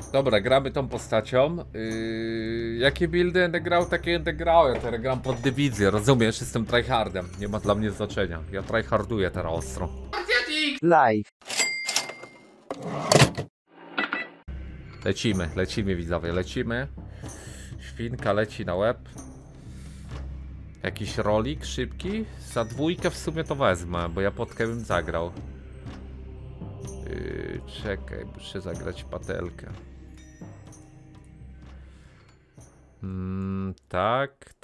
Dobra, gramy tą postacią. Jakie buildy będę grał, takie będę grał. Ja teraz gram pod dywizję, rozumiesz? Jestem tryhardem. Nie ma dla mnie znaczenia. Ja tryharduję teraz ostro. Live. Lecimy widzowie, lecimy. Świnka leci na łeb. Jakiś rolik szybki? Za dwójkę w sumie to wezmę, bo ja podkę bym zagrał. Czekaj, muszę zagrać patelkę. Tak.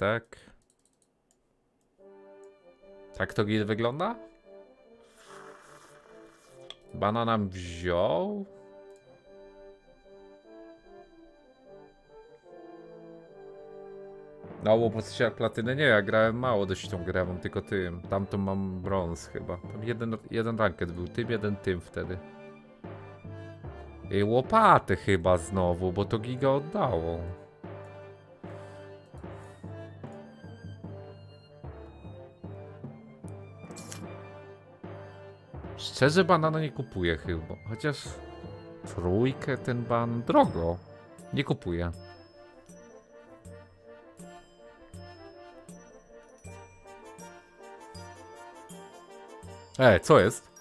Tak to git wygląda? Bananam wziął. No, bo po platyny nie, ja grałem mało dość tą grę, mam tylko tym. Tamtą mam brąz chyba. Tam jeden ranket był, tym, jeden tym wtedy. I łopaty chyba znowu, bo to giga oddało. Szczerze banana nie kupuję chyba, chociaż trójkę ten ban drogo. Nie kupuję. Co jest?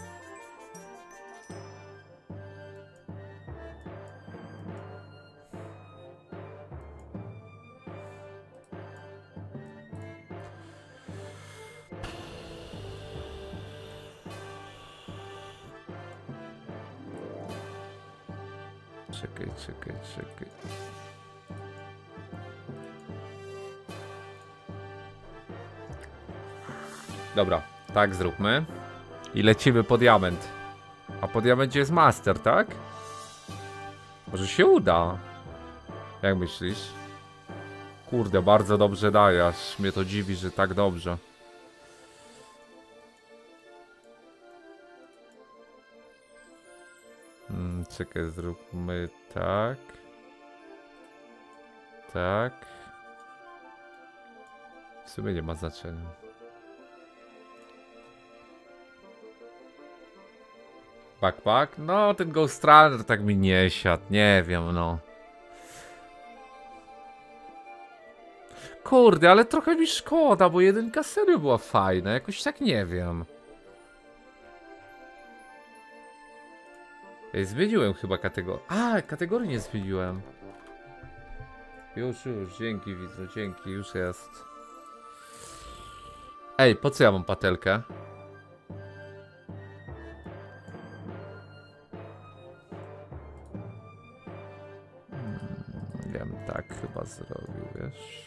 Czekaj. Dobra, tak zróbmy. I lecimy po diament. A po diamencie jest master, tak? Może się uda. Jak myślisz? Kurde, bardzo dobrze daje, aż mnie to dziwi, że tak dobrze. Czekaj, zróbmy tak. Tak. W sumie nie ma znaczenia. Backpack? No, ten Ghost Runner tak mi nie siadł, nie wiem, no. Kurde, ale trochę mi szkoda, bo jedynka serio była fajna, jakoś tak nie wiem. Zmieniłem chyba kategorię. Kategorii nie zmieniłem. Już, dzięki widzu, dzięki, już jest. Ej, po co ja mam patelkę? Ja bym tak chyba zrobił, wiesz.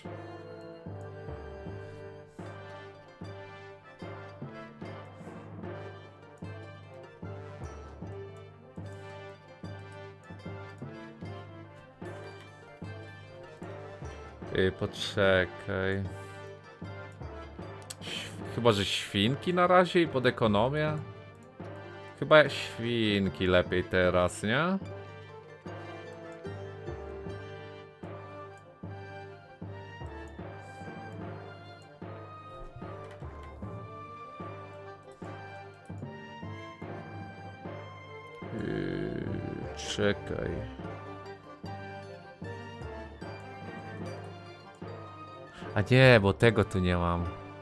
Poczekaj. Chyba, że świnki na razie i pod ekonomię? Chyba świnki lepiej teraz, nie? Czekaj. A nie, bo tego tu nie mam.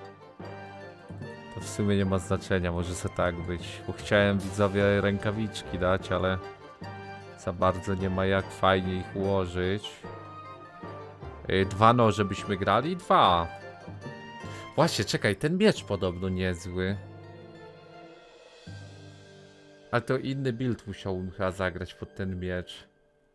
To w sumie nie ma znaczenia, może sobie tak być. Bo chciałem widzowie rękawiczki dać, ale za bardzo nie ma jak fajnie ich ułożyć. Dwa noże byśmy grali? Dwa. Właśnie, czekaj, ten miecz podobno niezły. Ale to inny build musiałbym chyba zagrać pod ten miecz.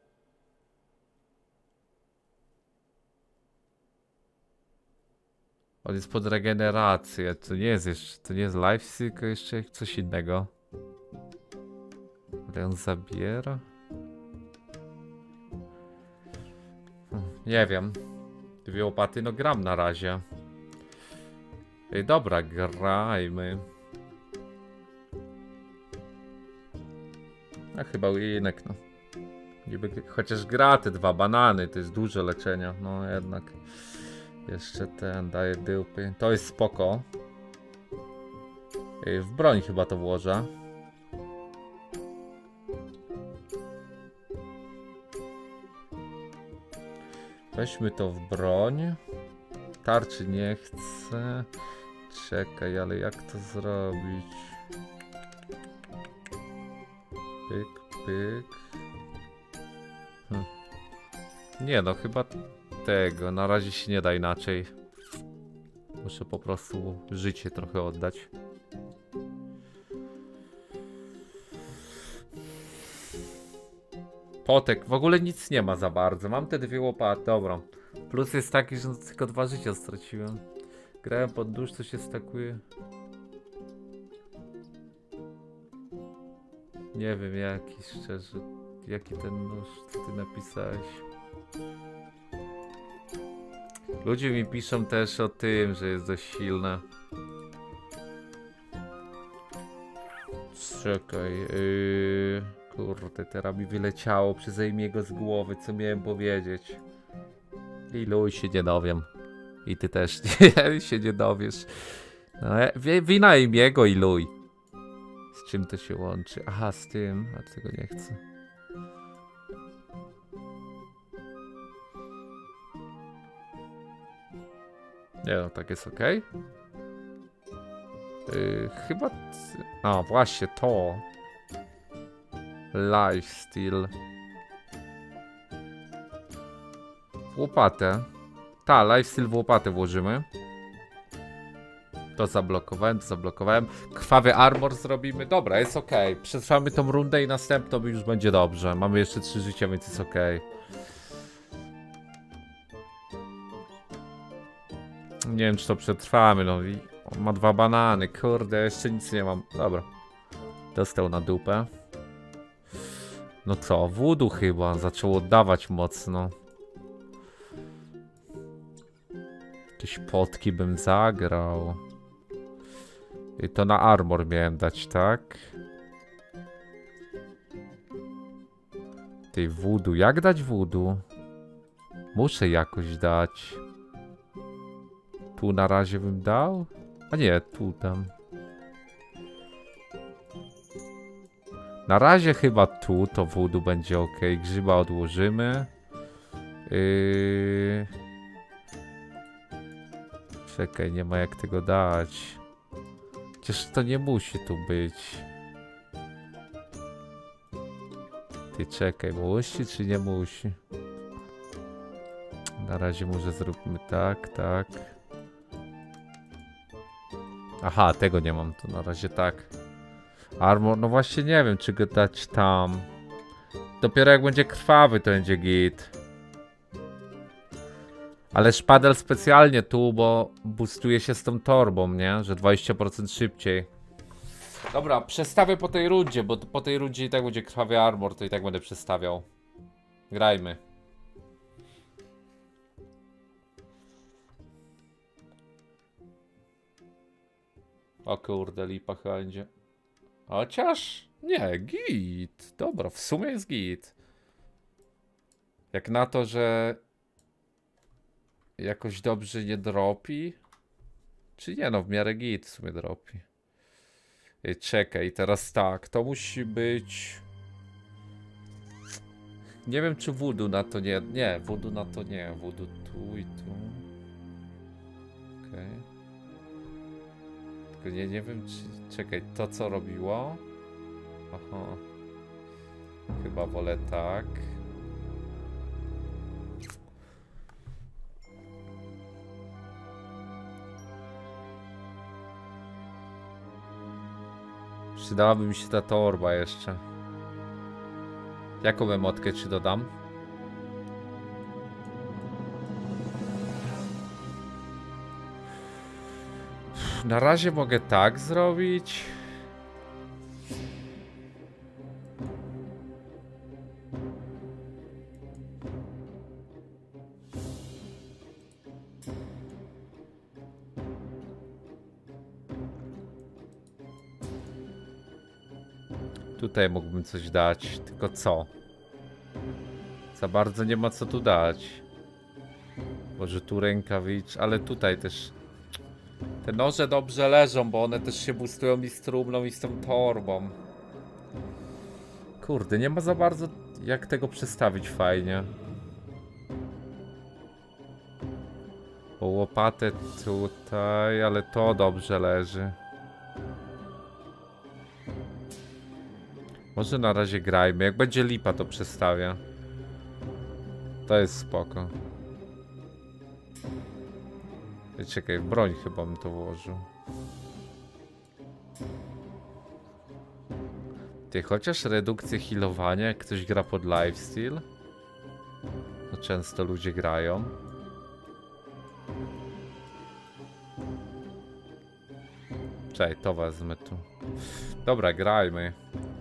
On jest pod regenerację, to nie jest jeszcze, to nie jest life, tylko jeszcze coś innego. Ale on zabiera? Nie wiem. Dwie łopaty, no gram na razie. Dobra, grajmy. A chyba winek, no. Niby, chociaż gra te dwa banany, to jest duże leczenia, no jednak. Jeszcze ten daje dupy. To jest spoko. W broń chyba to włożę. Weźmy to w broń. Tarczy nie chcę. Czekaj, ale jak to zrobić? Pyk, pyk. Nie no, chyba tego. Na razie się nie da inaczej. Muszę po prostu życie trochę oddać. Potek, w ogóle nic nie ma za bardzo. Mam te 2 łopaty, dobra. Plus jest taki, że tylko 2 życia straciłem. Grałem pod dusz, co się stakuje. Nie wiem jaki, szczerze. Jaki ten nóż, co ty napisałeś. Ludzie mi piszą też o tym, że jest dość silne. Czekaj, kurde, teraz mi wyleciało przez jego z głowy, co miałem powiedzieć. I luj się nie dowiem. I ty też nie, się nie dowiesz. No, wina imiego i luj. Z czym to się łączy? Aha, z tym, a tego nie chcę. Nie no, tak jest ok. Chyba... A, właśnie to. Lifesteal. Łopatę. Ta, lifesteal w łopatę włożymy. To zablokowałem. Krwawy armor zrobimy. Dobra, jest ok. Przetrwamy tą rundę i następną już będzie dobrze. Mamy jeszcze 3 życia, więc jest ok. Nie wiem, czy to przetrwamy. No i on ma 2 banany. Kurde, jeszcze nic nie mam. Dobra. Dostał na dupę. No co, voodoo chyba zaczął oddawać mocno. Jakieś potki bym zagrał. I to na armor miałem dać, tak? Tej voodoo. Jak dać voodoo? Muszę jakoś dać. Tu na razie bym dał? A nie, tu dam. Na razie chyba tu to voodoo będzie ok. Grzyba odłożymy. Czekaj, nie ma jak tego dać. Przecież to nie musi tu być. Ty czekaj, musi czy nie musi? Na razie może zróbmy tak, tak. Aha, tego nie mam, to na razie tak. Armor, no właśnie nie wiem, czy go dać tam. Dopiero jak będzie krwawy, to będzie git. Ale szpadel specjalnie tu, bo boostuje się z tą torbą, nie? Że 20% szybciej. Dobra, przestawię po tej rundzie, bo po tej rundzie i tak będzie krwawy armor, to i tak będę przestawiał. Grajmy. O kurde, lipa chyba będzie. Chociaż... Nie, git. Dobra, w sumie jest git. Jak na to, że... jakoś dobrze nie dropi. Czy nie, no w miarę git w sumie dropi. Czekaj, teraz tak, to musi być... Nie wiem czy voodoo na to nie... Nie, voodoo na to nie. Voodoo tu i tu. Okej. Tylko nie wiem czy... Czekaj, to co robiło? Aha. Chyba wolę tak. Przydałaby mi się ta torba jeszcze. Jaką emotkę ci dodam? Na razie mogę tak zrobić. Tutaj mógłbym coś dać, tylko co? Za bardzo nie ma co tu dać. Może tu rękawicz, ale tutaj też... Te noże dobrze leżą, bo one też się boostują i z trumną i z tą torbą. Kurde, nie ma za bardzo jak tego przestawić fajnie. O łopatę tutaj, ale to dobrze leży. Może na razie grajmy. Jak będzie lipa, to przestawię. To jest spoko. Czekaj, w broń chyba bym to włożył. Ty, chociaż redukcję healowania, jak ktoś gra pod lifesteal. No często ludzie grają. Czekaj, to wezmę tu. Dobra, grajmy.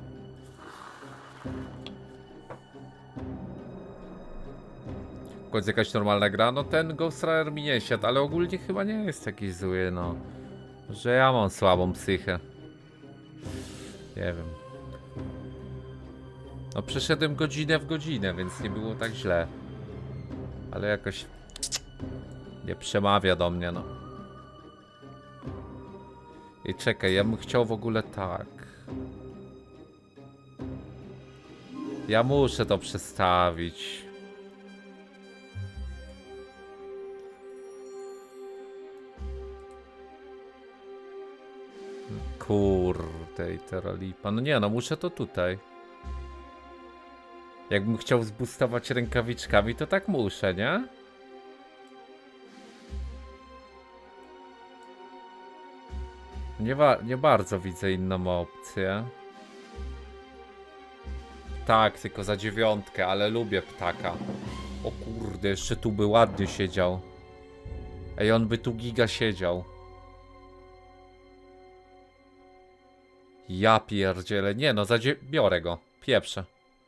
W końcu jakaś normalna gra? No ten Ghost Rider mi nie siadł, ale ogólnie chyba nie jest taki zły, no. Że ja mam słabą psychę. Nie wiem. No przeszedłem godzinę w godzinę, więc nie było tak źle. Ale jakoś nie przemawia do mnie, no. I czekaj, ja bym chciał w ogóle tak. Ja muszę to przestawić. Kurde, i teraz lipa. No nie, no muszę to tutaj. Jakbym chciał zboostować rękawiczkami, to tak muszę, nie? Nie bardzo widzę inną opcję. Tak, tylko za 9, ale lubię ptaka. O kurde, jeszcze tu by ładnie siedział. Ej, on by tu giga siedział. Ja pierdzielę. Nie no, biorę go. Pieprzę.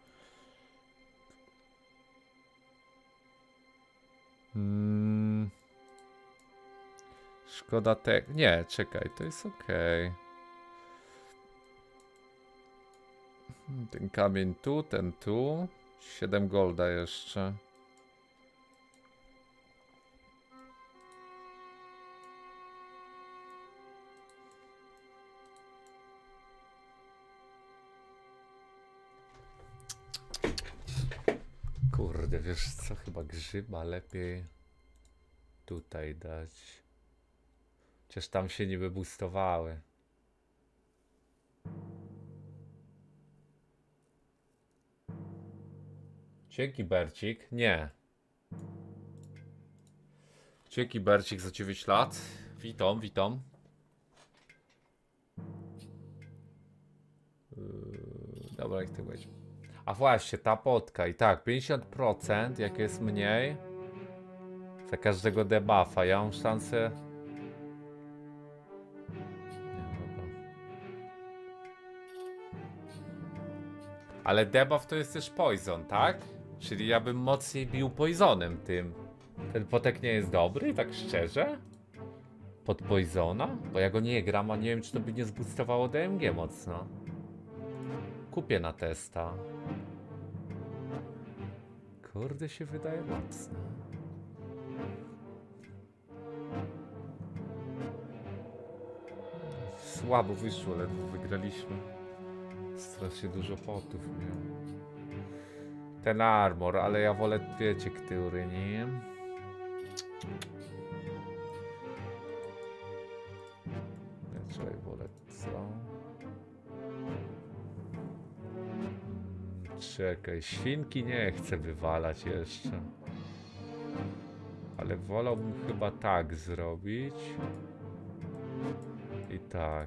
Szkoda tego. Nie, czekaj, to jest okej. Ten kamień tu, ten tu. 7 golda jeszcze. Kurde, wiesz co? Chyba grzyba lepiej tutaj dać. Chociaż tam się niby boostowały. Dzięki Bercik. Nie. Dzięki Bercik za 9 lat. Witam, witam. Dobra, jak to będzie. A właśnie, ta potka. I tak, 50% jak jest mniej. Za każdego debuffa. Ja mam szansę. Ale debuff to jest też poison, tak? Czyli ja bym mocniej bił poisonem tym. Ten potek nie jest dobry, tak szczerze? Pod poisona? Bo ja go nie gram, a nie wiem, czy to by nie zboostowało DMG mocno. Kupię na testa. Kurde, się wydaje mocno. Słabo wyszło, ledwo wygraliśmy. Strasznie dużo potów miał. Ten armor, ale ja wolę, wiecie, który, nie? Raczej wolę co? Czekaj, świnki nie chcę wywalać jeszcze. Ale wolałbym chyba tak zrobić. I tak.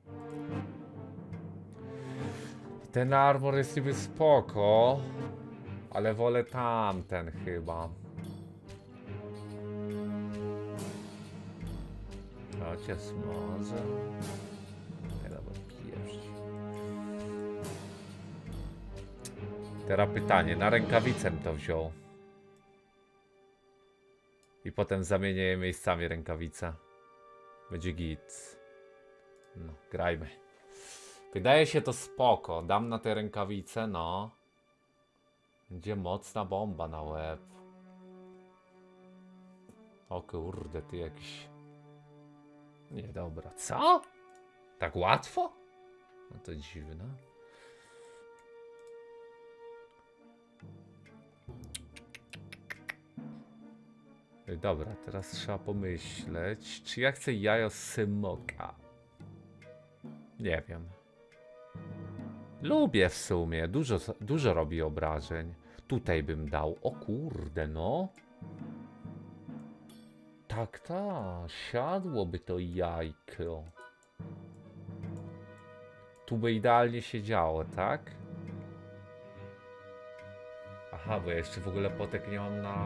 Ten armor jest niby spoko, ale wolę tamten chyba. Chociaż może. Nie, dobra, pijesz. Teraz pytanie, na rękawicę to wziął. I potem zamienię je miejscami rękawice. Będzie git. No, grajmy. Wydaje się to spoko. Dam na te rękawice, no. Będzie mocna bomba na łeb. O kurde, ty jakiś... Nie, dobra. Co? Tak łatwo? No to dziwne. Dobra, teraz trzeba pomyśleć, czy ja chcę jajo smoka. Nie wiem. Lubię w sumie, dużo robi obrażeń. Tutaj bym dał, o kurde no. Tak, siadłoby to jajko. Tu by idealnie się działo, tak? Aha, bo ja jeszcze w ogóle potek nie mam na...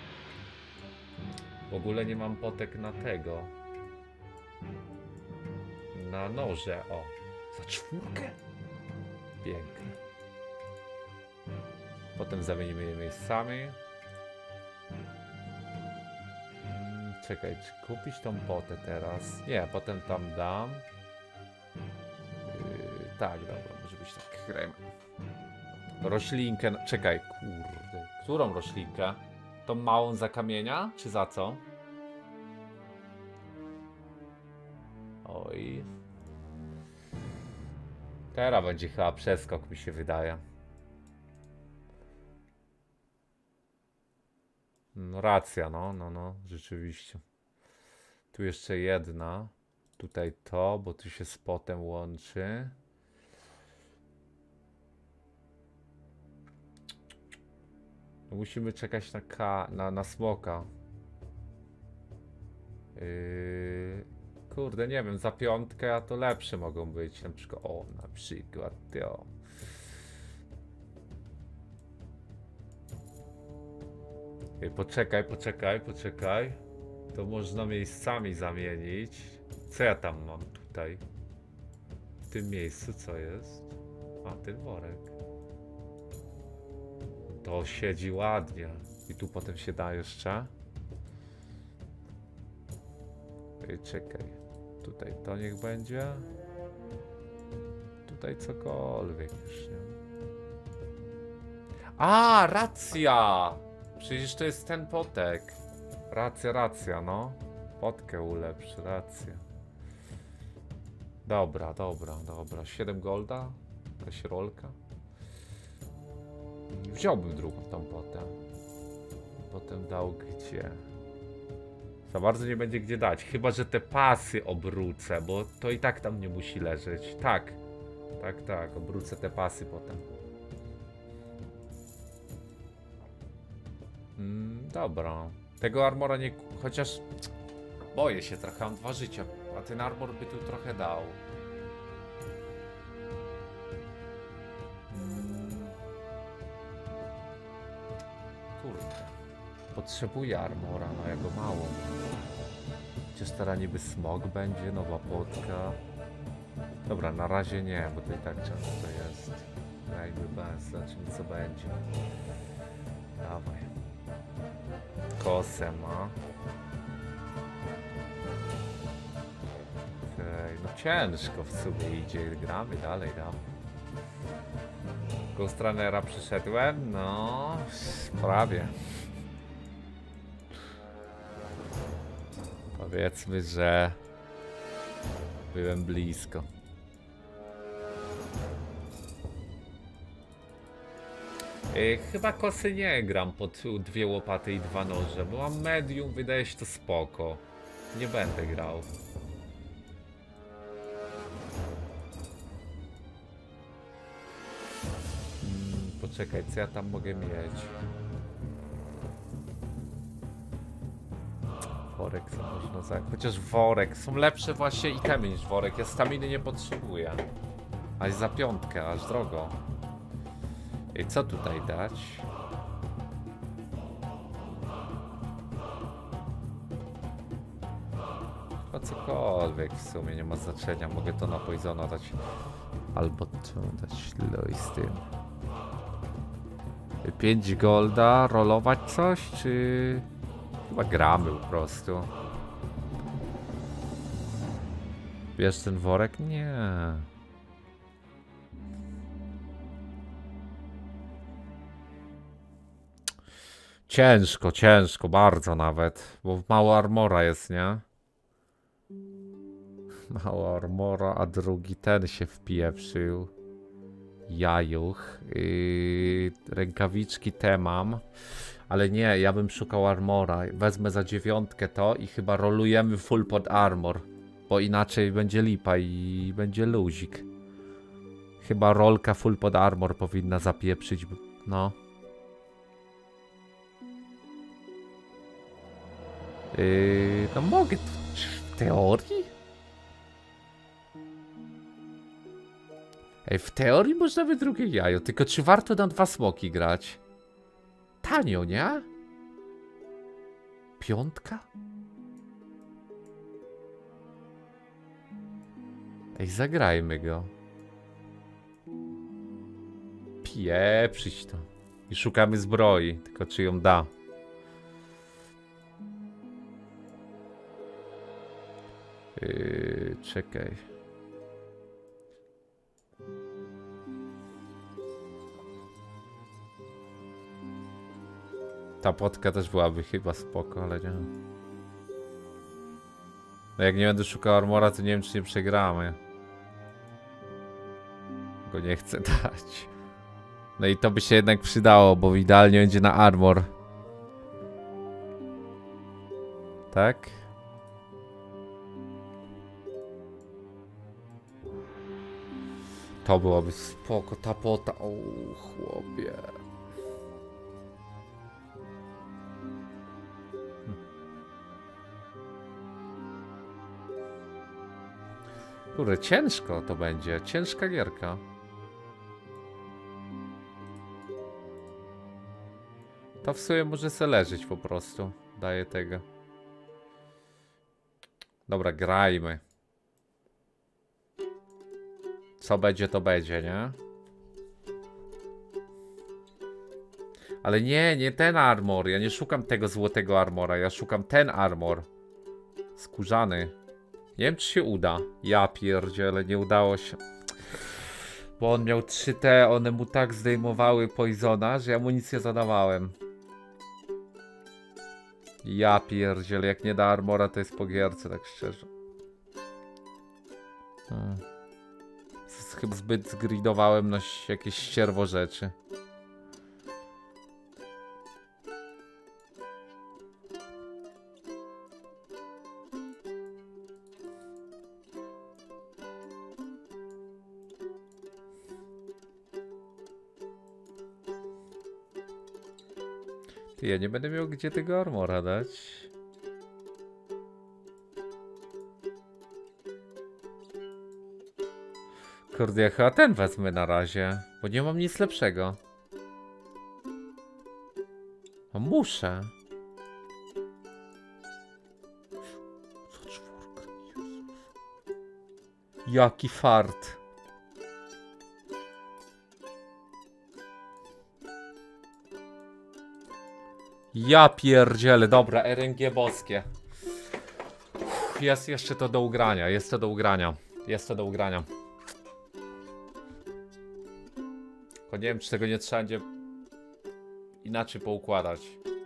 W ogóle nie mam potek na tego. Na noże, o. Za 4? Pięknie. Potem zamienimy je miejscami. Czekaj, czy kupić tą potę teraz? Nie, potem tam dam. Tak, dobra, może być tak. Grajmy. Roślinkę, czekaj, kurde. Którą roślinkę? Tą małą za kamienia? Czy za co? Oj. Teraz będzie chyba przeskok, mi się wydaje. No racja, no, rzeczywiście. Tu jeszcze jedna. Tutaj to, bo tu się z potem łączy. No musimy czekać na smoka. Kurde, nie wiem, za 5, a to lepsze mogą być. Na przykład, to. Poczekaj. To można miejscami zamienić. Co ja tam mam tutaj? W tym miejscu co jest? A, ten worek. To siedzi ładnie. I tu potem się da jeszcze. Czekaj. Tutaj to niech będzie. Tutaj cokolwiek już, nie? A, racja! Przecież to jest ten potek. Racja, no. Potkę ulepsz, racja. Dobra. 7 golda. Jakaś rolka. Wziąłbym drugą tą potę. Potem dał gdzie? Za bardzo nie będzie gdzie dać. Chyba że te pasy obrócę, bo to i tak tam nie musi leżeć. Tak. Obrócę te pasy potem. Dobra. Tego armora nie... Chociaż... Boję się trochę, mam 2 życia. A ten armor by tu trochę dał. Kurde. Potrzebuję armora, no ja go mało. Chociaż teraz niby smog będzie, nowa potka. Dobra, na razie nie, bo to i tak często jest. Jakby bez, zobaczymy co będzie. Dawaj. Kosę ma. Okej, no ciężko w sumie idzie. Gramy dalej, Ghost Runnera przyszedłem? No, prawie. Powiedzmy, że byłem blisko. Chyba kosy nie gram pod 2 łopaty i 2 noże, bo mam medium, wydaje się to spoko. Nie będę grał. Poczekaj, co ja tam mogę mieć? Worek co można za... Chociaż worek, są lepsze właśnie itemy niż worek. Ja staminy nie potrzebuję. Aż za 5, aż drogo. I co tutaj dać? Chyba cokolwiek w sumie nie ma znaczenia. Mogę to na Poisona dać. Albo to dać Loi z tym. 5 golda, rolować coś, czy... Chyba gramy po prostu. Bierz ten worek? Nie. Ciężko, bardzo nawet. Bo mało armora jest, nie? Mało armora, a drugi ten się wpieprzył. Jajuch. Rękawiczki te mam. Ale nie, ja bym szukał armora. Wezmę za 9 to i chyba rolujemy full pod armor. Bo inaczej będzie lipa i będzie luzik. Chyba rolka full pod armor powinna zapieprzyć. No. No mogę w teorii? Ej, w teorii można by drugie jajo. Tylko czy warto na 2 smoki grać? Tanio, nie? 5? Ej, zagrajmy go. Pieprzyć to. I szukamy zbroi, tylko czy ją da. Czekaj. Ta płotka też byłaby chyba spoko, ale nie. No jak nie będę szukał armora, to nie wiem, czy nie przegramy. Go nie chcę dać. No i to by się jednak przydało, bo idealnie będzie na armor. Tak? To byłoby spoko, ta pota. O, chłopie. Kurde, ciężko to będzie. Ciężka gierka. To w sumie może se leżeć po prostu. Daję tego. Dobra, grajmy. Co będzie, to będzie, nie? Ale nie ten armor. Ja nie szukam tego złotego armora. Ja szukam ten armor. Skórzany. Nie wiem, czy się uda. Ja pierdzielę, nie udało się. Bo on miał 3T, one mu tak zdejmowały poisona, że ja mu nic nie zadawałem. Ja pierdzielę, jak nie da armora, to jest po gierce, tak szczerze. Chyba zbyt zgridowałem na jakieś ścierwo rzeczy. Ty, ja nie będę miał gdzie tego armora dać. Kurde, ja chyba ten wezmę na razie, bo nie mam nic lepszego. A muszę. Co 4? Jezus. Jaki fart. Ja pierdzielę, dobra, RNG boskie. Jest jeszcze to do ugrania, jest to do ugrania. Jest to do ugrania. Tylko nie wiem, czy tego nie trzeba będzie inaczej poukładać.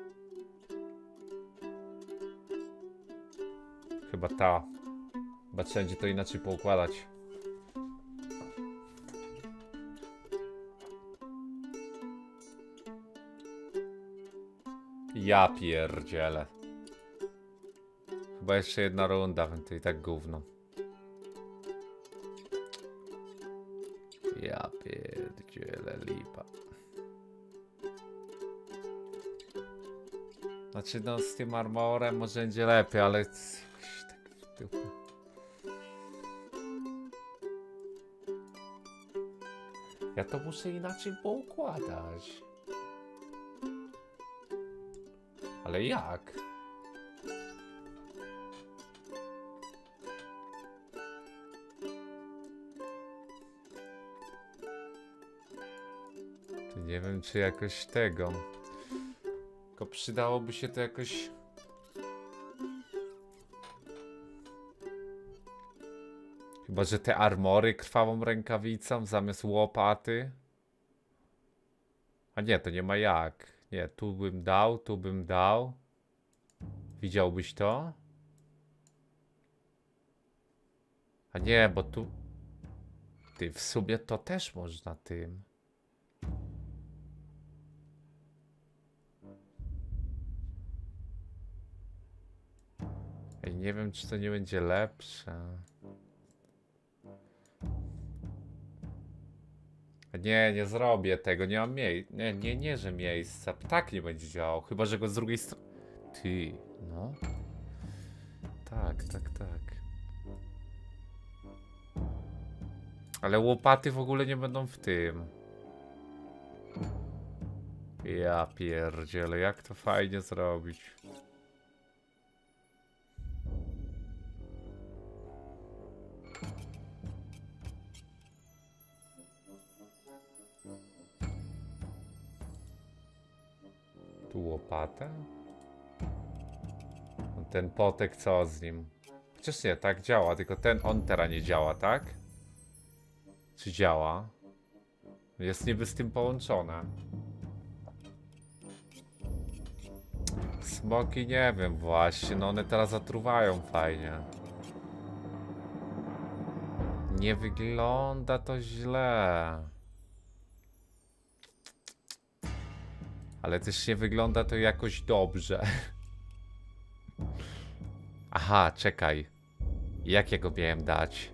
Chyba ta. Chyba trzeba będzie to inaczej poukładać. Ja pierdzielę. Chyba jeszcze jedna runda, to i tak gówno. Ja pierdzielę, lipa. Znaczy no z tym armorem może będzie lepiej, ale jakoś tak w dupę. Ja to muszę inaczej poukładać. Ale jak? To nie wiem, czy jakoś tego. Tylko przydałoby się to jakoś. Chyba, że te armory krwawą rękawicą zamiast łopaty. A nie, to nie ma jak. Nie, tu bym dał, tu bym dał. Widziałbyś to? A nie, bo tu... Ty, w sumie to też można tym. Ej, nie wiem, czy to nie będzie lepsze. Nie zrobię tego, nie mam miejsca. Nie, że miejsca. Tak nie będzie działał, chyba że go z drugiej strony. Ty, no. Tak. Ale łopaty w ogóle nie będą w tym. Ja pierdzielę, jak to fajnie zrobić. Tu łopatę? Ten potek, co z nim? Przecież nie, tak działa, tylko on teraz nie działa, tak? Czy działa? Jest niby z tym połączone. Smoki nie wiem właśnie, no one teraz zatruwają fajnie. Nie wygląda to źle. Ale też nie wygląda to jakoś dobrze. Aha, czekaj. Jak ja go miałem dać?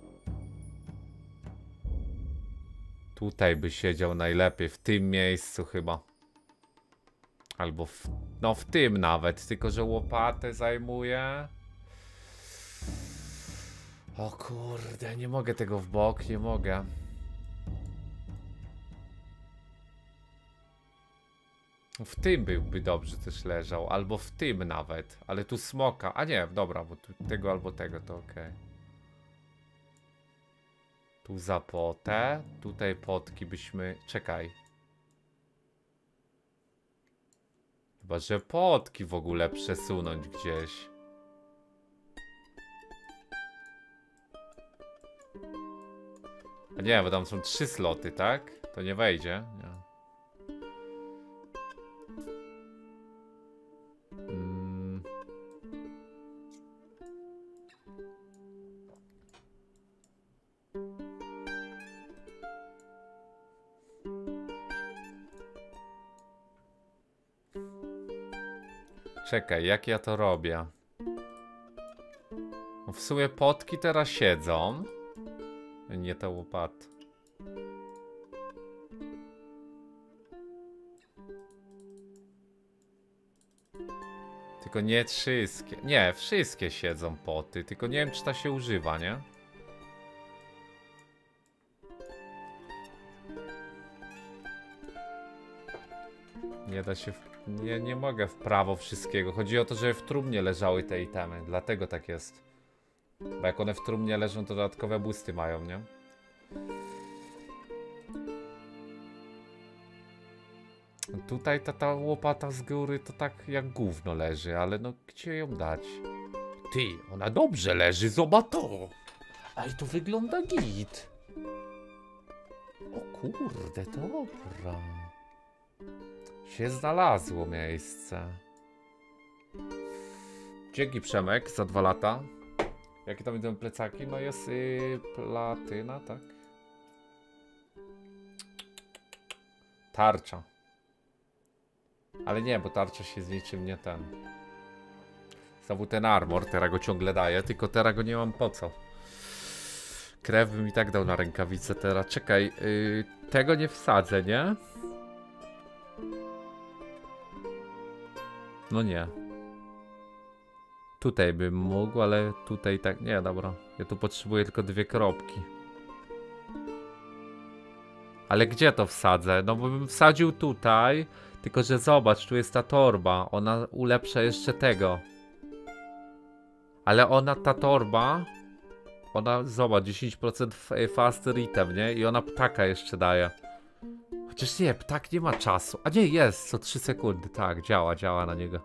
Tutaj by siedział najlepiej, w tym miejscu chyba. Albo no w tym nawet, tylko że łopatę zajmuje. O kurde, nie mogę tego w bok, nie mogę. W tym byłby dobrze też leżał, albo w tym nawet, ale tu smoka, a nie, dobra, bo tu tego albo tego to ok. Tu za potę, tutaj potki byśmy, czekaj. Chyba, że potki w ogóle przesunąć gdzieś. A nie, bo tam są 3 sloty, tak? To nie wejdzie, nie. Czekaj, jak ja to robię? No w sumie potki teraz siedzą. Nie to łopat. Tylko nie wszystkie. Nie, wszystkie siedzą poty. Tylko nie wiem, czy ta się używa, nie? Nie da się... Nie mogę w prawo wszystkiego. Chodzi o to, żeby w trumnie leżały te itemy. Dlatego tak jest. Bo jak one w trumnie leżą, to dodatkowe boosty mają, nie? Tutaj ta łopata z góry to tak jak gówno leży, ale no gdzie ją dać? Ty, ona dobrze leży, zobacz to! Aj, to wygląda git. O kurde, dobra. Się znalazło miejsce. Dzięki Przemek za 2 lata. Jakie tam idą plecaki? No jest platyna, tak? Tarcza. Ale nie, bo tarcza się z niczym nie ten. Znowu ten armor, teraz go ciągle daję, tylko teraz go nie mam po co. Krew bym i tak dał na rękawice teraz. Czekaj, tego nie wsadzę, nie? No nie. Tutaj bym mógł, ale tutaj tak... Nie, dobra. Ja tu potrzebuję tylko 2 kropki. Ale gdzie to wsadzę? No bo bym wsadził tutaj. Tylko, że zobacz, tu jest ta torba. Ona ulepsza jeszcze tego. Ale ona, ta torba... Ona, zobacz, 10% fast retem, nie? I ona ptaka jeszcze daje. Chociaż nie, ptak nie ma czasu. A nie, jest, co 3 sekundy. Tak, działa na niego.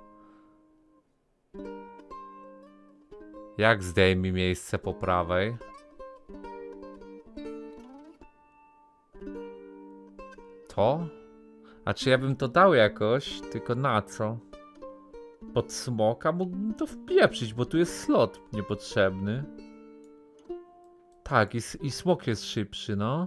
Jak zdejmij miejsce po prawej? To? A czy ja bym to dał jakoś? Tylko na co? Pod smoka? Mógłbym to wpieprzyć, bo tu jest slot niepotrzebny. Tak, i smok jest szybszy, no.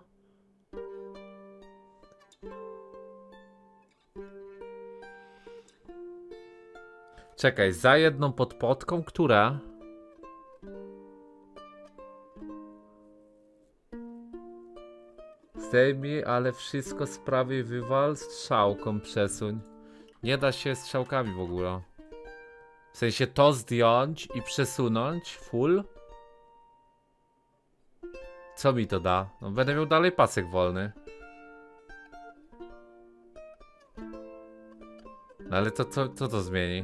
Czekaj, za jedną podpotką, która? Zdejmij, ale wszystko z prawej wywal, strzałką przesuń. Nie da się strzałkami w ogóle. W sensie to zdjąć i przesunąć full. Co mi to da? No, będę miał dalej pasek wolny. No ale to co to zmieni?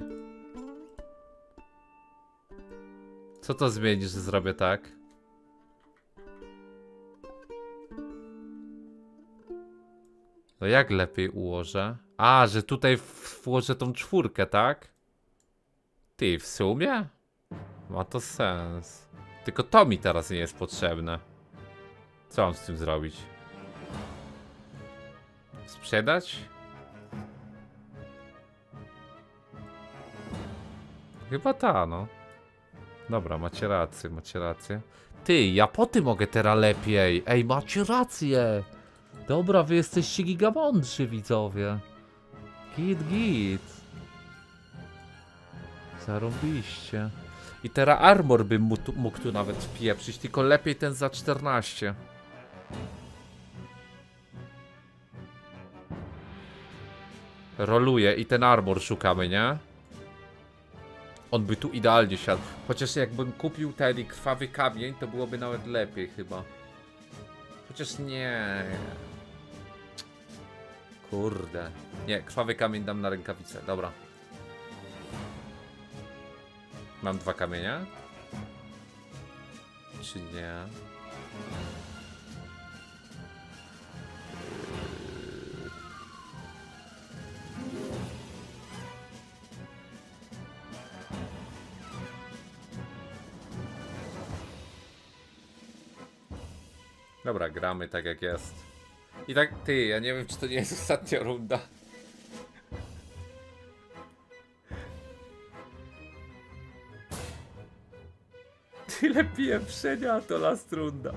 Co to zmieni, że zrobię tak? No jak lepiej ułożę? A, że tutaj włożę tą czwórkę, tak? Ty, w sumie? Ma to sens. Tylko to mi teraz nie jest potrzebne. Co mam z tym zrobić? Sprzedać? Chyba ta, no. Dobra, macie rację, macie rację. Ty, ja po tym mogę teraz lepiej. Ej, macie rację. Dobra, wy jesteście gigamądrzy, widzowie. Git. Zarobiście. I teraz armor bym mógł tu nawet pieprzyć, tylko lepiej ten za 14. Roluje i ten armor szukamy, nie? On by tu idealnie siadł. Chociaż jakbym kupił ten krwawy kamień, to byłoby nawet lepiej chyba. Chociaż nie. Kurde. Nie, krwawy kamień dam na rękawicę. Dobra. Mam 2 kamienia? Czy nie? Dobra, gramy tak jak jest. I tak, ty, ja nie wiem, czy to nie jest ostatnia runda. Tyle pieprzenia, to last runda.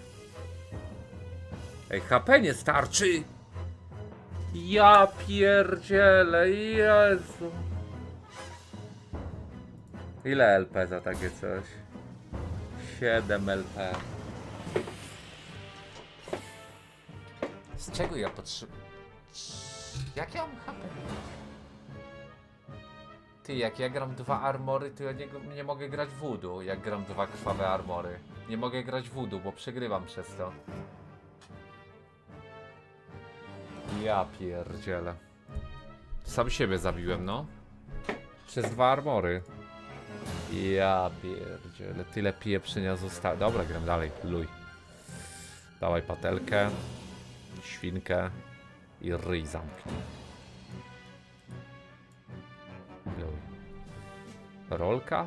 Ej, HP nie starczy! Ja pierdzielę, Jezu. Ile LP za takie coś? 7 LP. Z czego ja potrzebuję? Jak ja mam HP? Ty, jak ja gram 2 armory, to ja nie mogę grać voodoo, jak gram 2 krwawe armory. Nie mogę grać voodoo, bo przegrywam przez to. Ja pierdzielę. Sam siebie zabiłem, no. Przez 2 armory. Ja pierdzielę. Tyle pieprzenia zostało. Dobra, gram dalej. Luj. Dawaj patelkę. Świnkę. I ryj zamknij. Luj. Rolka?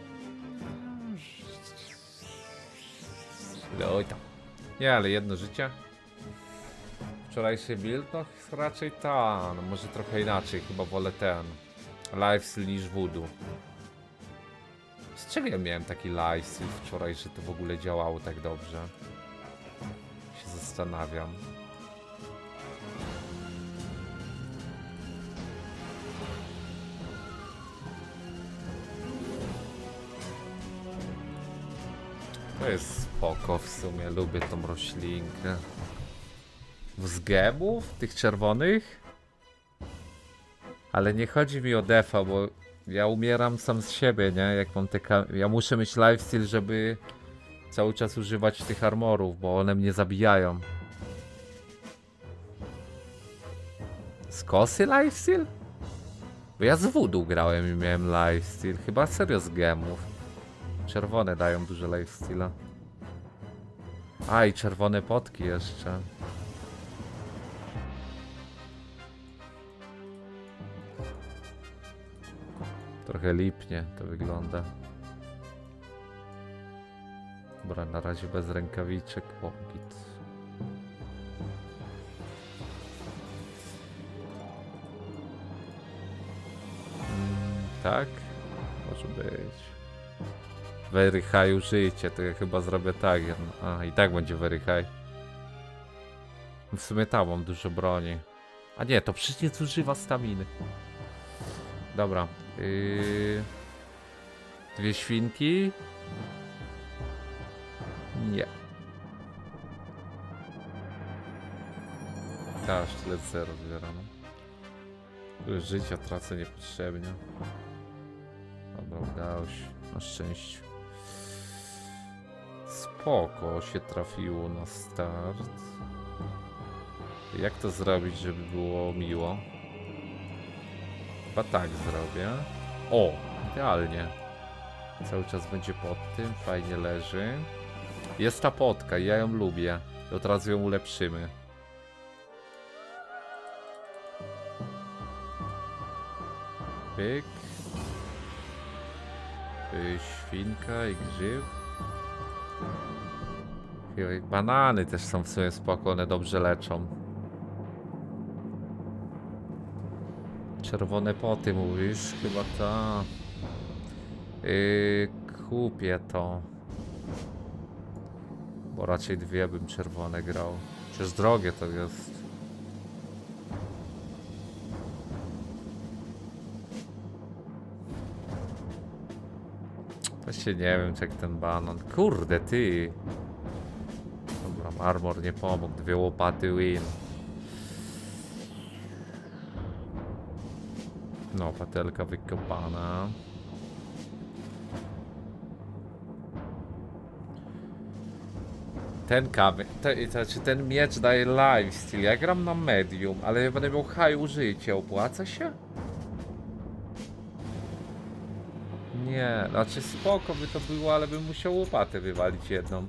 Luj tam. Nie, ale jedno życie. Wczorajszy build? No raczej ta, no może trochę inaczej, chyba wolę ten lifesteal niż voodoo. Z czego ja miałem taki lifesteal wczoraj, że to w ogóle działało tak dobrze? Się zastanawiam. To jest spoko w sumie, lubię tą roślinkę. Z gemów? Tych czerwonych? Ale nie chodzi mi o defa, bo ja umieram sam z siebie, nie? Jak mam te ja muszę mieć lifesteal, żeby cały czas używać tych armorów, bo one mnie zabijają. Z kosy lifesteal? Bo ja z voodoo grałem i miałem lifesteal. Chyba serio z gemów. Czerwone dają dużo lifesteala. A i czerwone potki jeszcze. Trochę lipnie to wygląda. Dobra, na razie bez rękawiczek. O, git. Tak? Może być. Very high użycie, to ja chyba zrobię tak. A, i tak będzie very high. W sumie tam mam dużo broni. A nie, to przecież nie zużywa staminy. Dobra. 2 świnki. Nie. Tak, sztylet 0 zbierano. Życia tracę niepotrzebnie. Dobra, udało się. Na szczęście. Spoko się trafiło na start. Jak to zrobić, żeby było miło? Chyba tak zrobię. O, idealnie. Cały czas będzie pod tym, fajnie leży. Jest ta potka, ja ją lubię. I od razu ją ulepszymy. Pyk. Świnka i grzyb. I banany też są w sumie spoko, one dobrze leczą. Czerwone poty mówisz? Chyba ta. Kupię to. Bo raczej 2 bym czerwone grał. Przecież drogie to jest. Właśnie nie wiem, jak ten banan. Kurde, ty. Dobra, armor nie pomógł. 2 łopaty win. No, patelka wykopana. Ten kamień, znaczy ten miecz daje lifesteal. Ja gram na medium, ale ja będę miał high użycie. Opłaca się? Nie, znaczy spoko by to było, ale bym musiał łopatę wywalić jedną.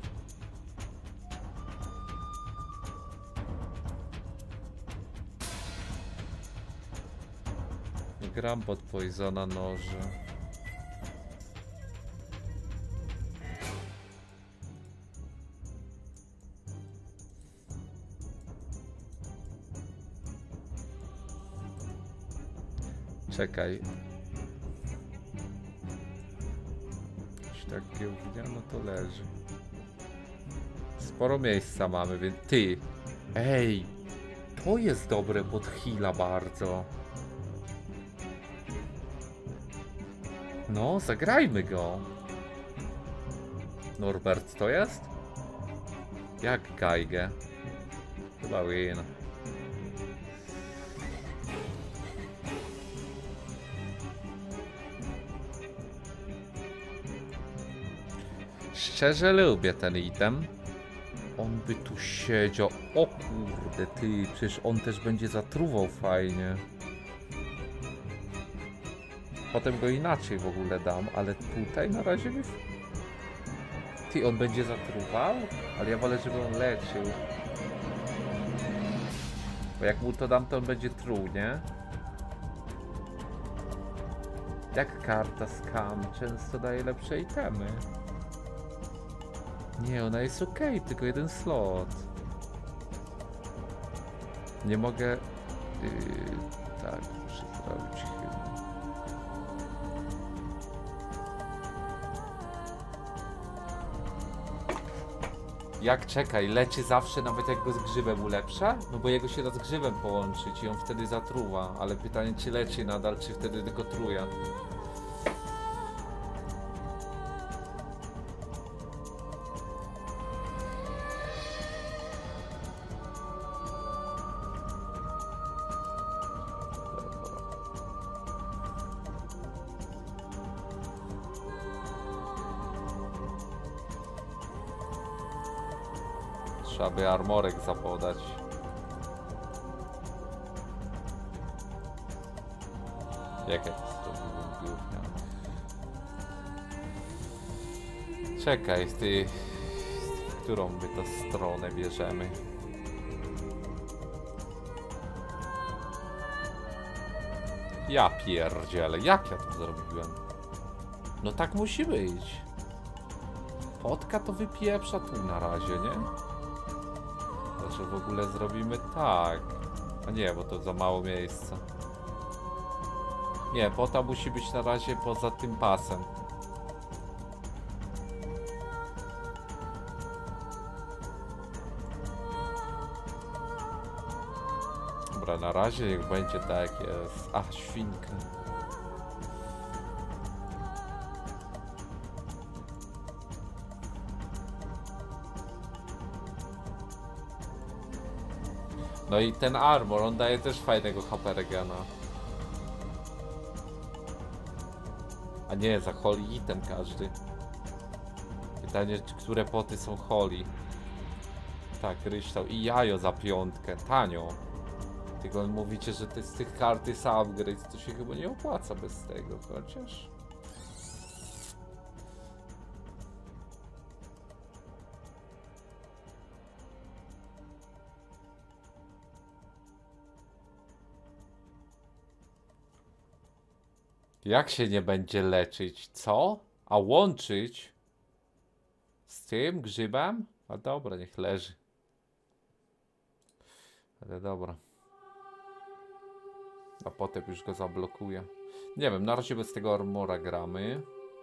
Gram pod Poisona noże. Czekaj. Coś takiego no to leży. Sporo miejsca mamy, więc ty. Ej, to jest dobre pod heala bardzo. No, zagrajmy go. Norbert to jest? Jak Geigę? Chyba win. Szczerze lubię ten item. On by tu siedział. O kurde, ty, przecież on też będzie zatruwał fajnie. Potem go inaczej w ogóle dam, ale tutaj na razie mi... Ty, on będzie zatruwał? Ale ja wolę, żeby on leczył. Bo jak mu to dam, to on będzie truł, nie? Jak karta Scam często daje lepsze itemy. Nie, ona jest ok, tylko 1 slot. Nie mogę... tak, muszę zrobić chyba. Jak czekaj, leczy zawsze nawet jak go z grzybem ulepsza? No bo jego się da z grzybem połączyć i on wtedy zatruwa. Ale pytanie czy leczy nadal, czy wtedy tylko truje. Trzeba by armorek zapodać. Jak ja to zrobiłem? Czekaj, ty... w którą by to stronę bierzemy? Ja pierdzielę, jak ja to zrobiłem? No tak musi być. Potka to wypieprza tu na razie, nie? Znaczy w ogóle zrobimy tak. A nie, bo to za mało miejsca. Nie, pota musi być na razie poza tym pasem. Dobra, na razie niech będzie tak jak jest. Ach, świnka. No i ten armor, on daje też fajnego HP regena. A nie, za holy item każdy. Pytanie, które poty są holy. Tak, kryształ i jajo za 5, tanio. Tylko mówicie, że z tych kart jest upgrade, to się chyba nie opłaca bez tego, chociaż... Jak się nie będzie leczyć? Co? A łączyć? Z tym grzybem? A dobra, niech leży. Ale dobra. A potem już go zablokuję. Nie wiem, na razie bez tego armora gramy.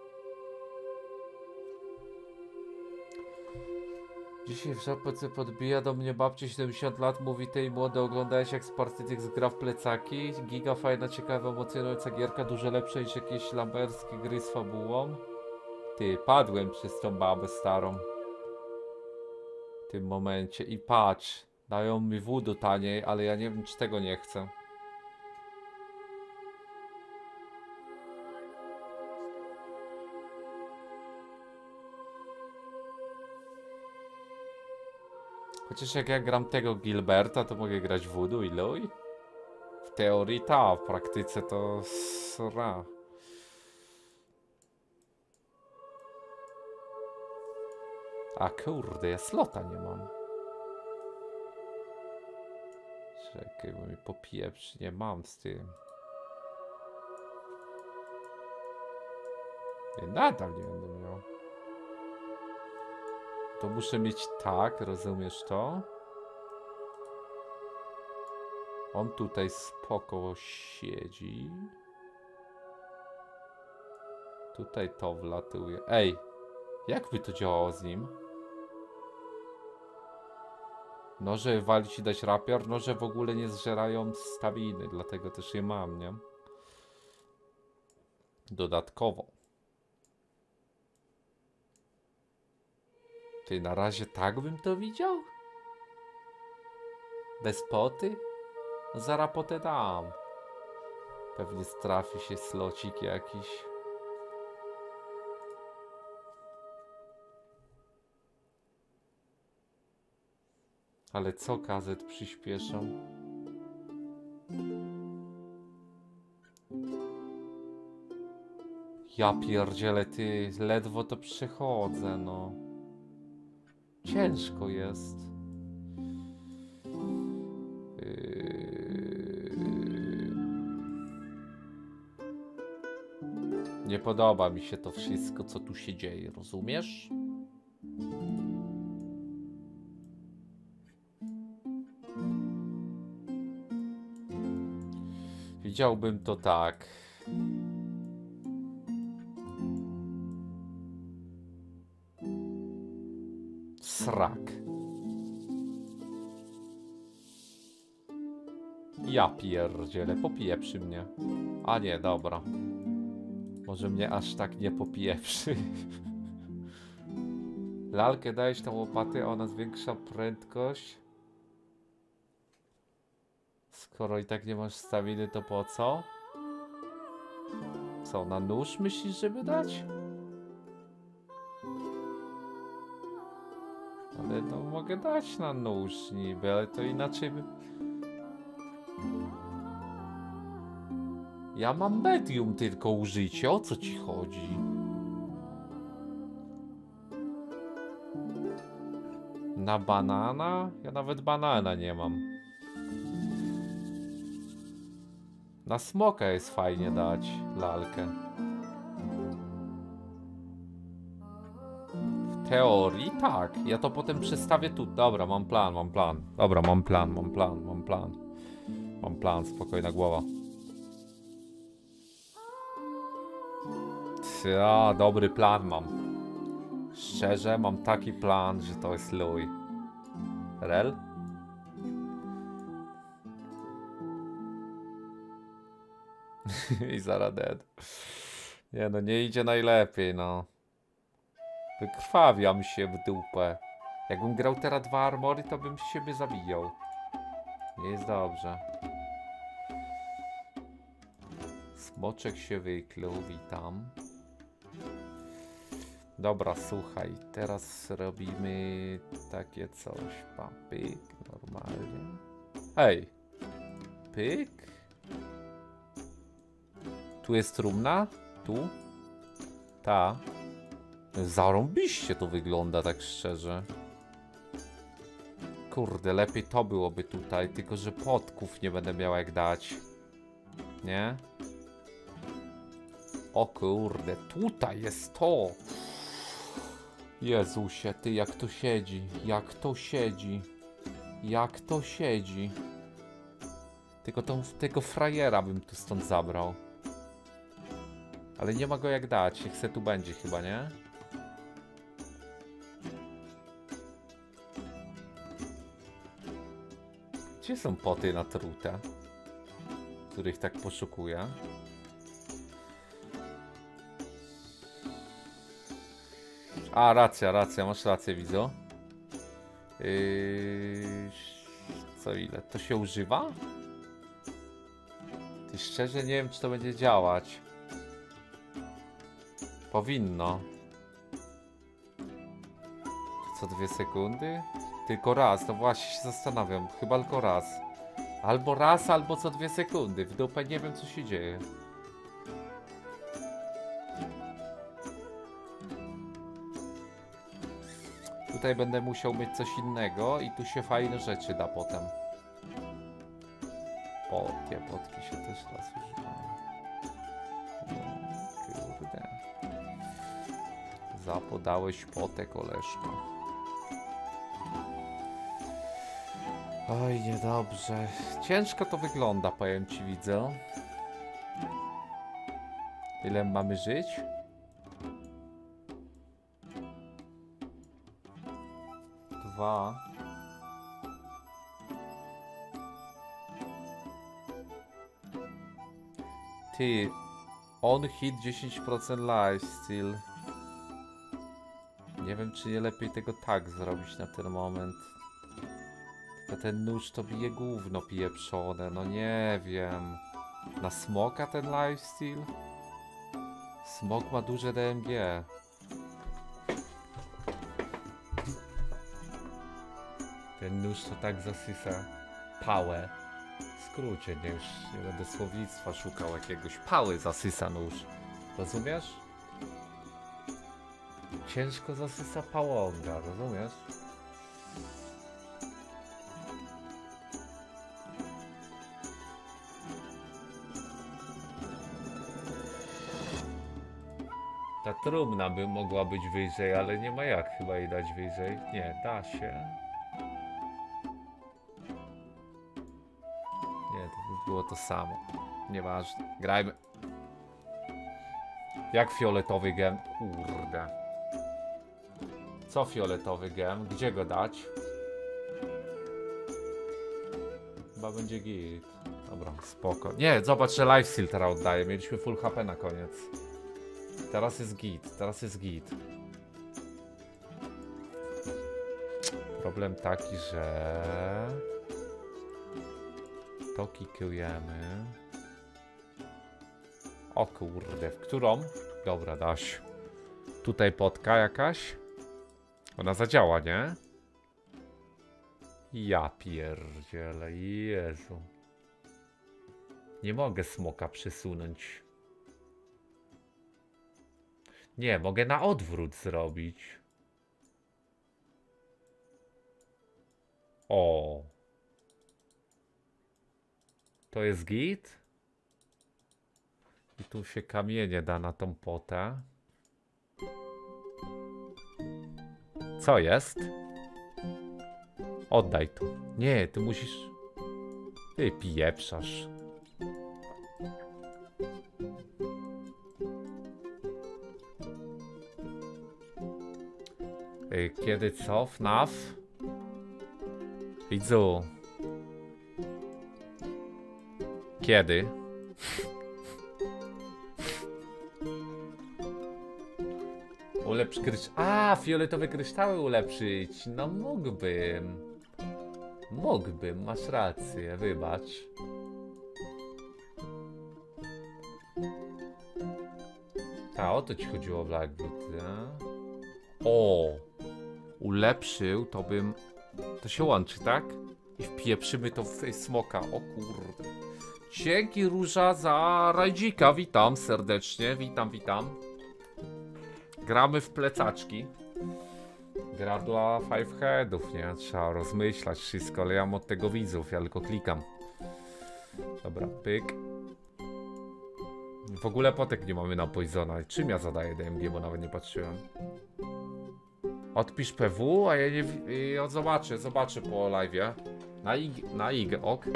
Dzisiaj w szapce podbija do mnie babci 70 lat, mówi tej młody, oglądałeś jak Spartytyk gra w plecaki? Giga fajna, ciekawa, emocjonująca gierka, dużo lepsza niż jakieś lamberskie gry z fabułą. Ty, padłem przez tą babę starą. W tym momencie i patrz, dają mi voodoo taniej, ale ja nie wiem, czy tego nie chcę. Chociaż jak ja gram tego Gilberta, to mogę grać voodoo i luj? W teorii ta, w praktyce to sra. A kurde, ja slota nie mam. Czekaj, bo mi popieprzy, nie mam z tym. Nie, nadal nie będę miał. To muszę mieć tak, rozumiesz to? On tutaj spoko siedzi. Tutaj to wlatuje. Ej, jak by to działało z nim? Noże walić i dać rapier, noże w ogóle nie zżerają staminy, dlatego też je mam, nie? Dodatkowo. Ty, na razie tak bym to widział? Bez poty? No zaraz potę dam. Pewnie trafi się slocik jakiś. Ale co kazet przyspieszą? Ja pierdzielę, ty, ledwo to przechodzę, no. Ciężko jest. Nie podoba mi się to wszystko, co tu się dzieje, rozumiesz? Widziałbym to tak. Srak. Ja pierdzielę, popieprzy mnie. A nie, dobra. Może mnie aż tak nie popieprzy. Lalkę dajesz tą łopatę, a ona zwiększa prędkość. Skoro i tak nie masz staminy, to po co? Co, na nóż myślisz, żeby dać? Ale no mogę dać na nóż niby, ale to inaczej by... Ja mam medium tylko użycie, o co ci chodzi? Na banana? Ja nawet banana nie mam. Na smoka jest fajnie dać lalkę. W teorii tak. Ja to potem przestawię tu. Dobra, mam plan. Dobra, mam plan. Mam plan, spokojna głowa. Ja, dobry plan mam. Szczerze, mam taki plan, że to jest luj. Rel? I zaraz dead. Nie no, nie idzie najlepiej, no. Wykrwawiam się w dupę. Jakbym grał teraz 2 armory, to bym siebie zabijał. Nie jest dobrze. Smoczek się wyklął, witam. Dobra, słuchaj, teraz robimy takie coś. Pyk, normalnie. Hej. Pyk. Tu jest trumna? Tu? Ta. Zarąbiście to wygląda, tak szczerze. Kurde, lepiej to byłoby tutaj, tylko że podków nie będę miał jak dać. Nie? O kurde, tutaj jest to! Jezusie, ty, jak to siedzi, jak to siedzi, jak to siedzi. Tylko tego frajera bym tu stąd zabrał. Ale nie ma go jak dać, niech se tu będzie chyba, nie? Gdzie są poty na trutę? Których tak poszukuję? A, racja, masz rację, widzę. Co ile? To się używa? Ty szczerze nie wiem, czy to będzie działać. Powinno. Co 2 sekundy? Tylko raz, no właśnie się zastanawiam. Chyba tylko raz. Albo raz, albo co 2 sekundy. W dupę nie wiem, co się dzieje. Tutaj będę musiał mieć coś innego i tu się fajne rzeczy da potem. Potki się też raz używają. Kurde. Zapodałeś potę, koleżko. Oj, niedobrze. Ciężko to wygląda, powiem ci, widzę. Ile mamy żyć? Dwa. Ty. On hit 10% lifesteal. Nie wiem, czy nie lepiej tego tak zrobić na ten moment. Tylko ten nóż to bije gówno pieprzone, no nie wiem. Na smoka ten lifesteal? Smok ma duże DMG. Ten nóż to tak zasysa pałę. W skrócie, nie, już nie będę słownictwa szukał jakiegoś. Pały zasysa nóż. Rozumiesz? Ciężko zasysa pałąga, rozumiesz? Ta trumna by mogła być wyżej, ale nie ma jak chyba jej dać wyżej. Nie, da się. Nie, to by było to samo. Nieważne. Grajmy. Jak fioletowy gem? Kurde. Co fioletowy gem? Gdzie go dać? Chyba będzie git. Dobra, spoko. Nie, zobacz, że lifesteal teraz oddaje. Mieliśmy full HP na koniec. Teraz jest git, teraz jest git. Problem taki, że... To kikujemy. O kurde, w którą? Dobra, daś. Tutaj potka jakaś. Ona zadziała, nie? Ja pierdzielę, Jezu. Nie mogę smoka przesunąć. Nie, mogę na odwrót zrobić. O. To jest git. I tu się kamienie da na tą potę. Co jest? Oddaj tu. Nie, ty musisz... Ty pieprzasz. Kiedy co? FNAF? Widzu. Kiedy? Ulepsz A, fioletowe kryształy ulepszyć. No mógłbym. Mógłbym, masz rację, wybacz. A, o to ci chodziło w Blackblood, nie? O! Ulepszył, to bym... To się łączy, tak? I wpieprzymy to w smoka. O kurde. Dzięki Róża za rajdzika. Witam serdecznie. Witam, witam. Gramy w plecaczki. Gra dla five headów, nie? Trzeba rozmyślać wszystko, ale ja mam od tego widzów, ja tylko klikam. Dobra, pyk. W ogóle potek nie mamy na Poisona. Czym ja zadaję DMG, bo nawet nie patrzyłem. Odpisz PW, a ja nie... Zobaczę po live'ie. Na IG, ok.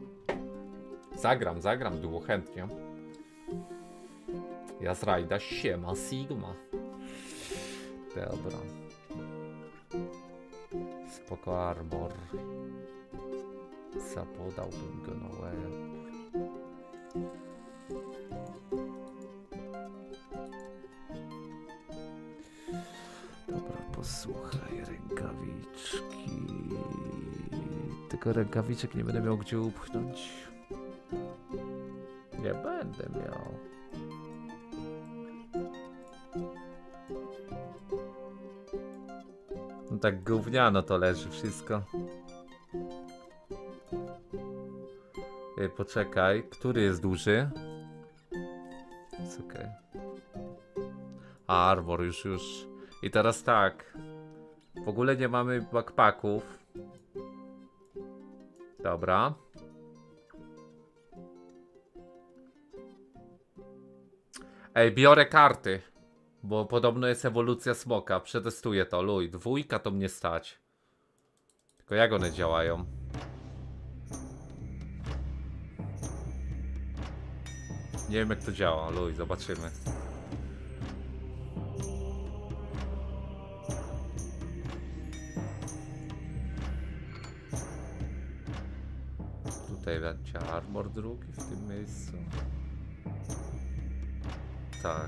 Zagram było chętnie. Ja z rajda, siema, Sigma. Dobra. Spoko Arbor. Zapodałbym go na łeb. Dobra, posłuchaj, rękawiczki. Tylko rękawiczek nie będę miał gdzie upchnąć. Nie będę miał. No tak gówniano to leży wszystko. Poczekaj, który jest duży? Jest okej. Arbor już. I teraz tak. W ogóle nie mamy backpacków. Dobra. Ej, biorę karty. Bo podobno jest ewolucja smoka. Przetestuję to, luj. 2 to mnie stać. Tylko jak one działają? Nie wiem jak to działa, luj, zobaczymy. Tutaj będzie armor drugi w tym miejscu. Tak.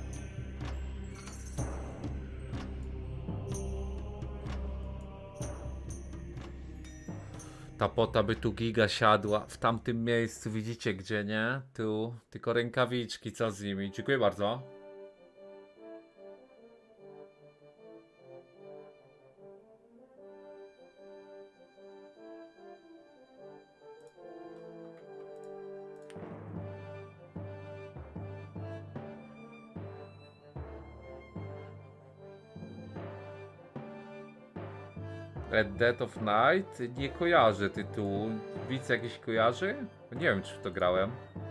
Ta pota by tu giga siadła w tamtym miejscu, widzicie gdzie, nie? Tu, tylko rękawiczki, co z nimi? Dziękuję bardzo. Red Dead of Night? Nie kojarzę tytułu. Widz jakiś kojarzy? Nie wiem czy w to grałem.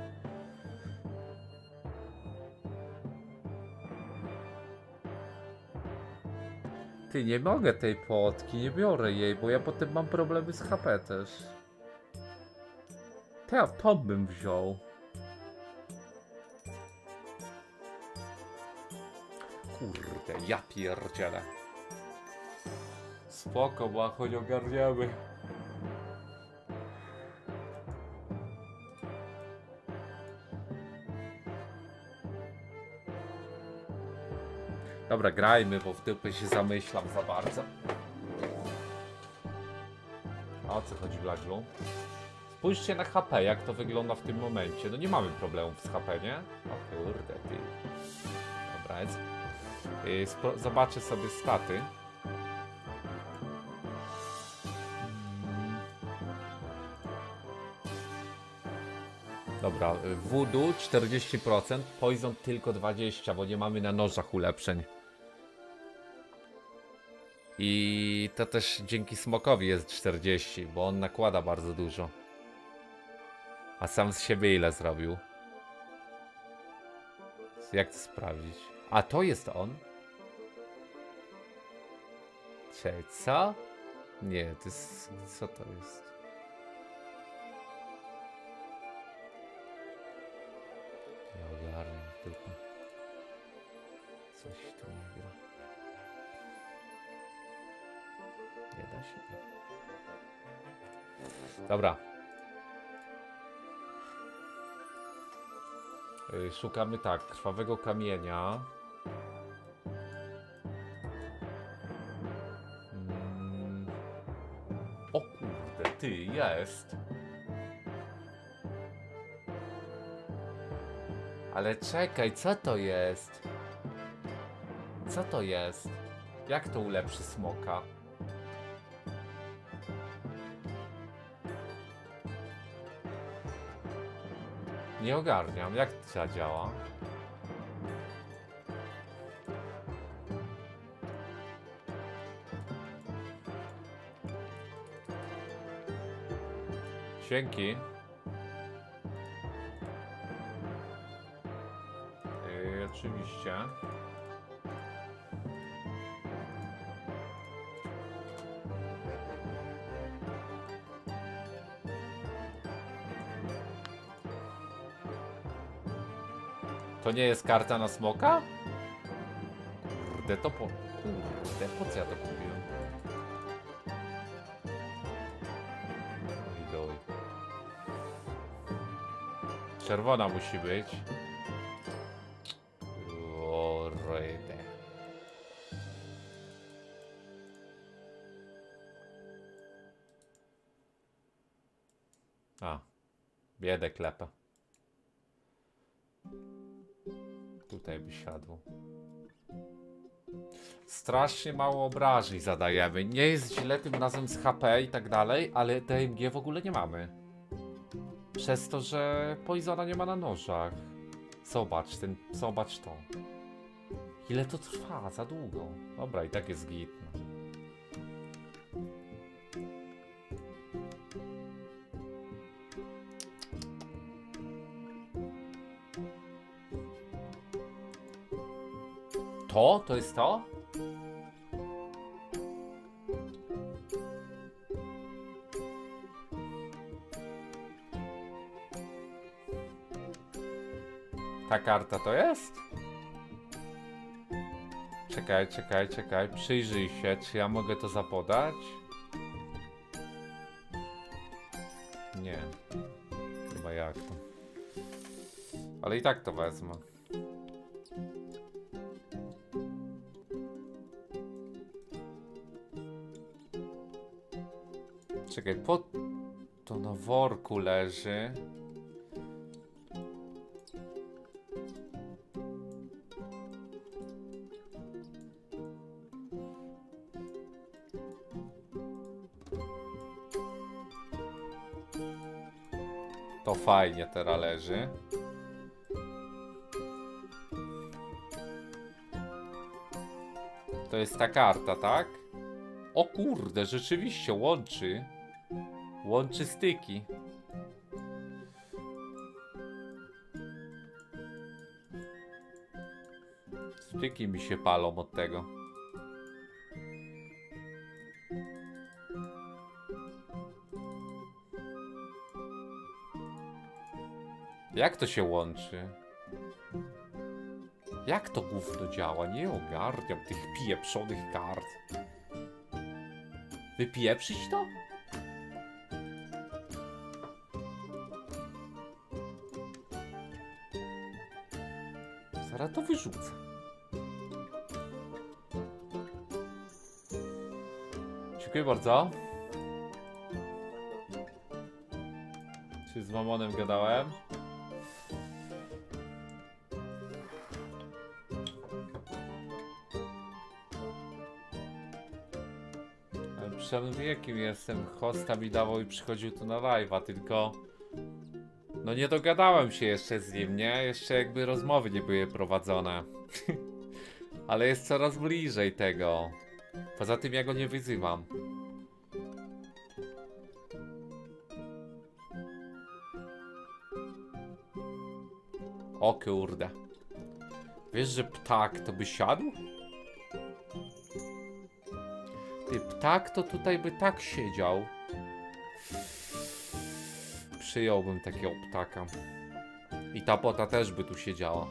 Ty, nie mogę tej potki, nie biorę jej, bo ja potem mam problemy z HP też. To bym wziął. Kurde, ja pierdzielę. Spoko, bo choć ogarniamy. Dobra, grajmy, bo w typy się zamyślam za bardzo. A o co chodzi w laglu? Spójrzcie na HP, jak to wygląda w tym momencie. No nie mamy problemów z HP, nie? O kurde, ty. Dobra, jest. Zobaczę sobie staty. Dobra, voodoo 40%, poison tylko 20%, bo nie mamy na nożach ulepszeń. I to też dzięki smokowi jest 40, bo on nakłada bardzo dużo. A sam z siebie ile zrobił? Jak to sprawdzić? A to jest on? Cześć, co? Nie, to jest... co to jest? Nie ogarniam tylko. Coś tu nie gra. Nie da się. Dobra. Szukamy tak, krwawego kamienia. Ty, jest. Ale czekaj, co to jest? Co to jest? Jak to ulepszy smoka? Nie ogarniam, jak to działa? Dzięki. Oczywiście. To nie jest karta na smoka? Kurde, to po... Kurde, po co ja to kupiłem? Idoj. Czerwona musi być. Orejdę. A. Biedę klepę. Tutaj by siadło. Strasznie mało obrażeń zadajemy. Nie jest źle tym razem z HP i tak dalej, ale DMG w ogóle nie mamy. Przez to, że Poisona nie ma na nożach. Zobacz to. Ile to trwa? Za długo. Dobra, i tak jest git. To? To jest to? Ta karta to jest? Czekaj. Przyjrzyj się, czy ja mogę to zapodać? Nie. Chyba jak to. Ale i tak to wezmę. Czekaj, to na worku leży. To fajnie teraz leży. To jest ta karta, tak? O kurde, rzeczywiście łączy. Łączy styki. Styki mi się palą od tego. Jak to się łączy? Jak to gówno działa? Nie ogarniam tych pieprzonych kart. Wypieprzyć to? Zaraz to wyrzucę. Dziękuję bardzo. Czy z Mamonem gadałem? Przed wiekiem jestem, hosta mi dawał i przychodził tu na live'a, tylko no nie dogadałem się jeszcze z nim, nie? Jeszcze jakby rozmowy nie były prowadzone. Ale jest coraz bliżej tego. Poza tym ja go nie wyzywam. O kurde. Wiesz, że ptak to by siadł? Ty, ptak to tutaj by tak siedział. Przyjąłbym takiego ptaka. I ta pota też by tu siedziała.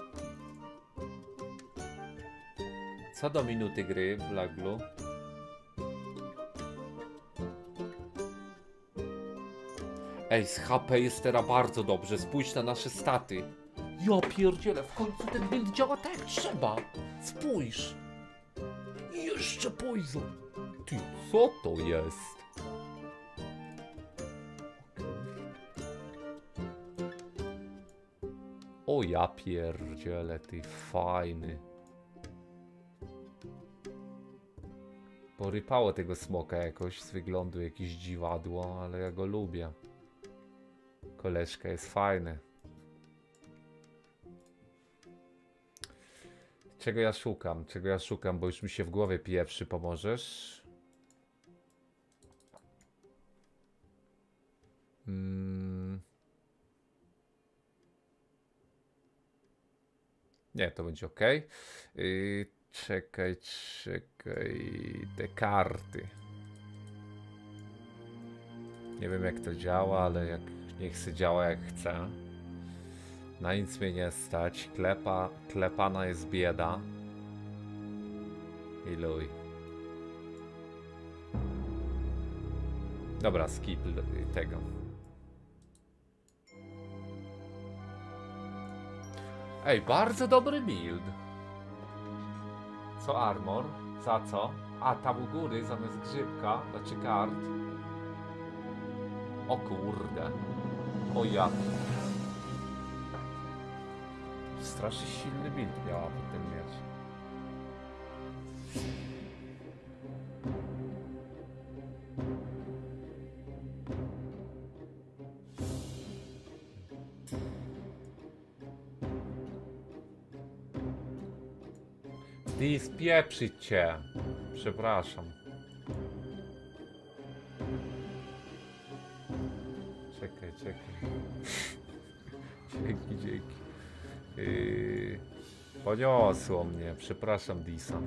Co do minuty gry, Blaglu? Ej, z HP jest teraz bardzo dobrze. Spójrz na nasze staty. Ja pierdzielę, w końcu ten build działa tak jak trzeba. Spójrz. I jeszcze Poison. Ty, co to jest? O ja pierdzielę, ty fajny. Porypało tego smoka jakoś z wyglądu, jakieś dziwadło, ale ja go lubię. Koleżka jest fajny. Czego ja szukam? Czego ja szukam? Bo już mi się w głowie pieprzy, pomożesz? Nie, to będzie ok. Czekaj. Te karty. Nie wiem jak to działa, ale jak niech się działa jak chce. Na nic mnie nie stać. Klepana jest bieda. I luj. Dobra, skip tego. Ej, bardzo dobry build. Co armor? Za co? A, tam u góry zamiast grzybka, znaczy kart. O kurde. O ja. Strasznie silny build miała potem mieć. Ty spieprzyć cię. Przepraszam. Czekaj. Dzięki. Poniosło mnie. Przepraszam, Disa.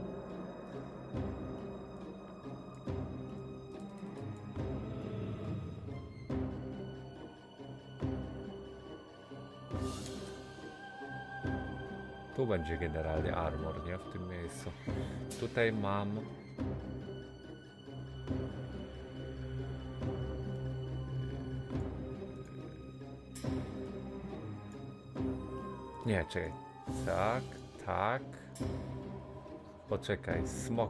Tu będzie generalnie armor, nie? W tym miejscu. Tutaj mam... Nie, czekaj. Tak. Poczekaj, smok.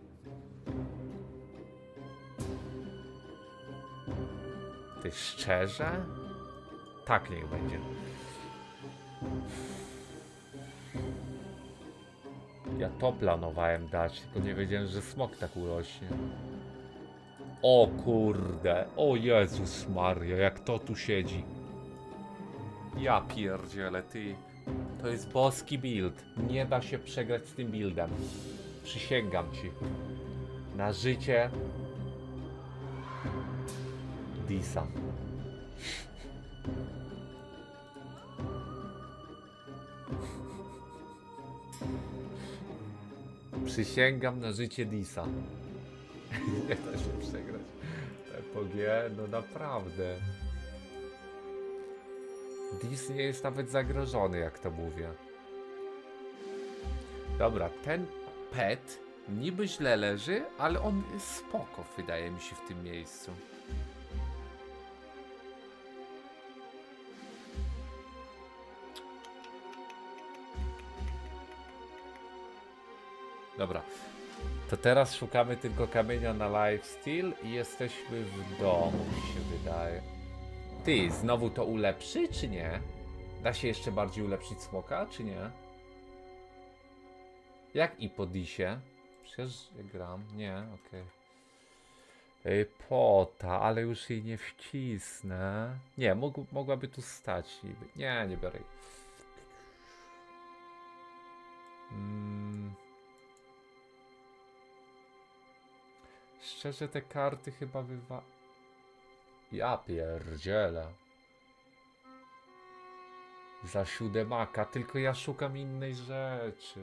Ty szczerze? Tak niech będzie. Ja to planowałem dać, tylko nie wiedziałem, że smok tak urośnie. O kurde, o Jezus Maria, jak to tu siedzi. Ja pierdzielę, ty. To jest boski build. Nie da się przegrać z tym buildem. Przysięgam ci. Na życie Disa. Przysięgam na życie Disa. Nie da się przegrać. PG, no naprawdę. Dis nie jest nawet zagrożony, jak to mówię. Dobra, ten pet niby źle leży, ale on jest spoko, wydaje mi się, w tym miejscu. Dobra, to teraz szukamy tylko kamienia na lifesteal i jesteśmy w domu, mi się wydaje. Ty, znowu to ulepszy, czy nie? Da się jeszcze bardziej ulepszyć smoka, czy nie? Jak i po disie? Przecież ja gram. Nie, okej. Pota, ale już jej nie wcisnę. Nie, mogłaby tu stać niby. Nie, nie biorę jej. Szczerze te karty chyba Ja pierdzielę. Za 7, tylko ja szukam innej rzeczy.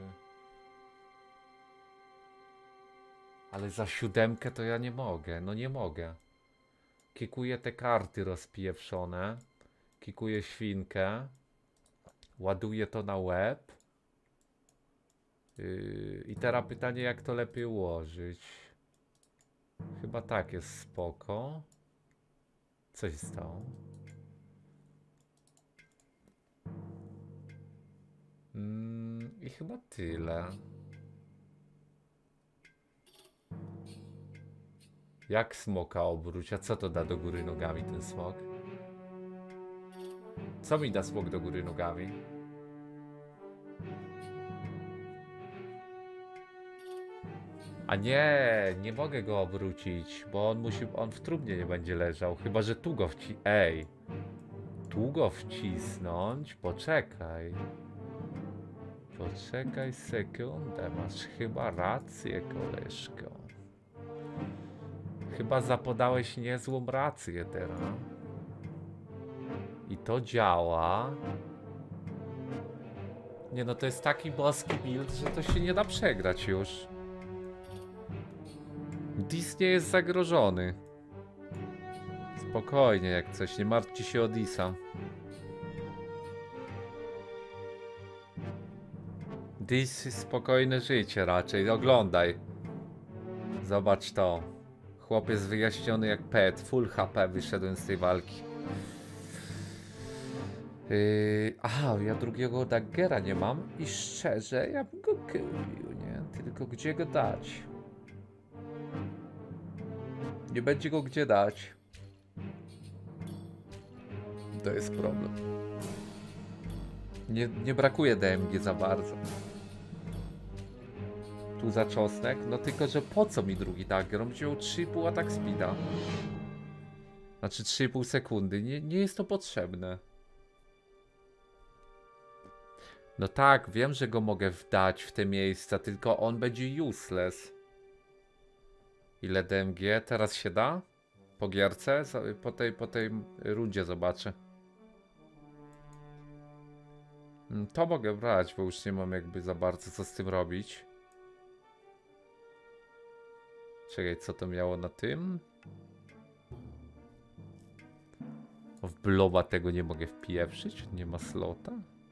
Ale za 7 to ja nie mogę, no nie mogę. Kikuję te karty rozpieprzone. Kikuję świnkę. Ładuję to na łeb. I teraz pytanie, jak to lepiej ułożyć. Chyba tak jest spoko. Co się stało? I chyba tyle. Jak smoka obróć? A co to da do góry nogami ten smok? Co mi da smok do góry nogami? A nie mogę go obrócić, bo on w trumnie nie będzie leżał, chyba że tu go tu go wcisnąć? Poczekaj. Poczekaj sekundę, masz chyba rację, koleżko. Chyba zapodałeś niezłą rację teraz. I to działa. Nie no, to jest taki boski build, że to się nie da przegrać już. Dis nie jest zagrożony. Spokojnie jak coś, nie martwcie się o Disa. Dis spokojne życie raczej, oglądaj. Zobacz to. Chłopiec wyjaśniony jak pet, full HP wyszedłem z tej walki. Aha, ja drugiego daggera nie mam i szczerze ja bym go kupił, nie? Tylko gdzie go dać? Nie będzie go gdzie dać. To jest problem. Nie brakuje DMG za bardzo. Tu za czosnek, no tylko że po co mi drugi dagger? On wziął 3,5 atak speeda. Znaczy 3,5 sekundy, nie jest to potrzebne. No tak, wiem, że go mogę wdać w te miejsca, tylko on będzie useless. Ile DMG teraz się da? Po gierce? Po tej rundzie zobaczę. To mogę brać, bo już nie mam jakby za bardzo co z tym robić. Czekaj, co to miało na tym? W bloba tego nie mogę wpieprzyć? Nie ma slota?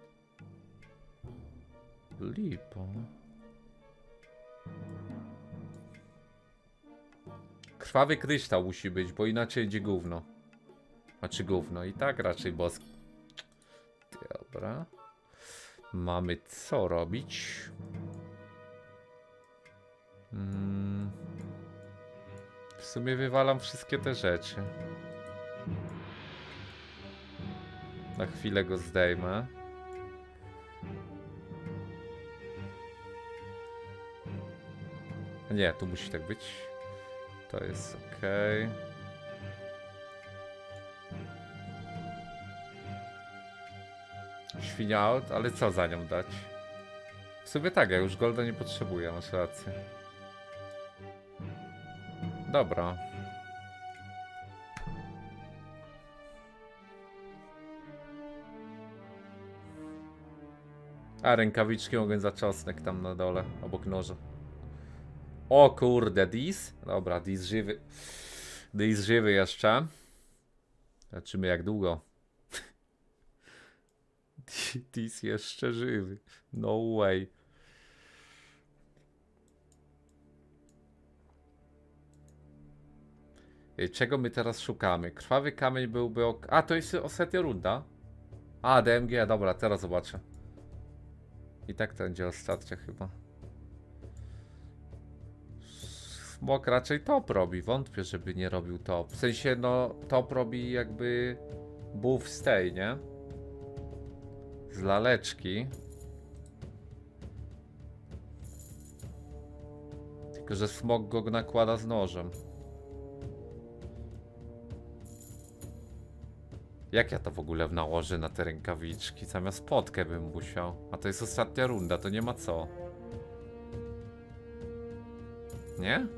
Lipa. Krwawy kryształ musi być, bo inaczej będzie gówno. Znaczy gówno, i tak raczej bosk. Dobra. Mamy co robić? W sumie wywalam wszystkie te rzeczy. Na chwilę go zdejmę. Nie, tu musi tak być. To jest ok. Świnia out, ale co za nią dać? W sumie tak, ja już golda nie potrzebuję, masz rację. Dobra. A rękawiczki mogę za czosnek tam na dole, obok noża. O kurde, Dis? Dobra, Dis żywy. Dis żywy jeszcze. Zobaczymy jak długo. Dis jeszcze żywy. No way. Czego my teraz szukamy? Krwawy kamień byłby ok. A, to jest ostatnia runda. A, DMG, dobra, teraz zobaczę. I tak to będzie ostatnia chyba. Smok raczej top robi, wątpię, żeby nie robił top. W sensie, no, top robi jakby buff z tej, nie? Z laleczki. Tylko, że smok go nakłada z nożem. Jak ja to w ogóle nałożę na te rękawiczki? Zamiast potkę bym musiał. A to jest ostatnia runda, to nie ma co. Nie?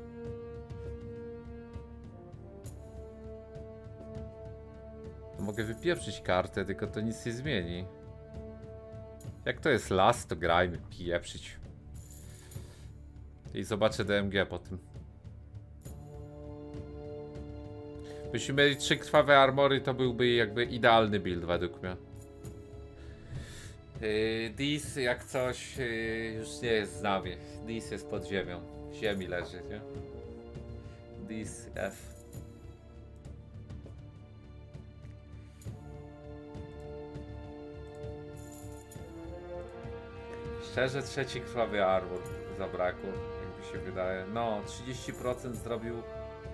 To mogę wypieprzyć kartę, tylko to nic nie zmieni. Jak to jest las, to grajmy, pieprzyć. I zobaczę DMG po tym. Byśmy mieli 3 krwawe armory, to byłby jakby idealny build według mnie. Dis jak coś już nie jest z nami. Dis jest pod ziemią. W ziemi leży, nie? Dis F. Szczerze, trzeci krwawy armor zabrakło, jakby się wydaje. No, 30% zrobił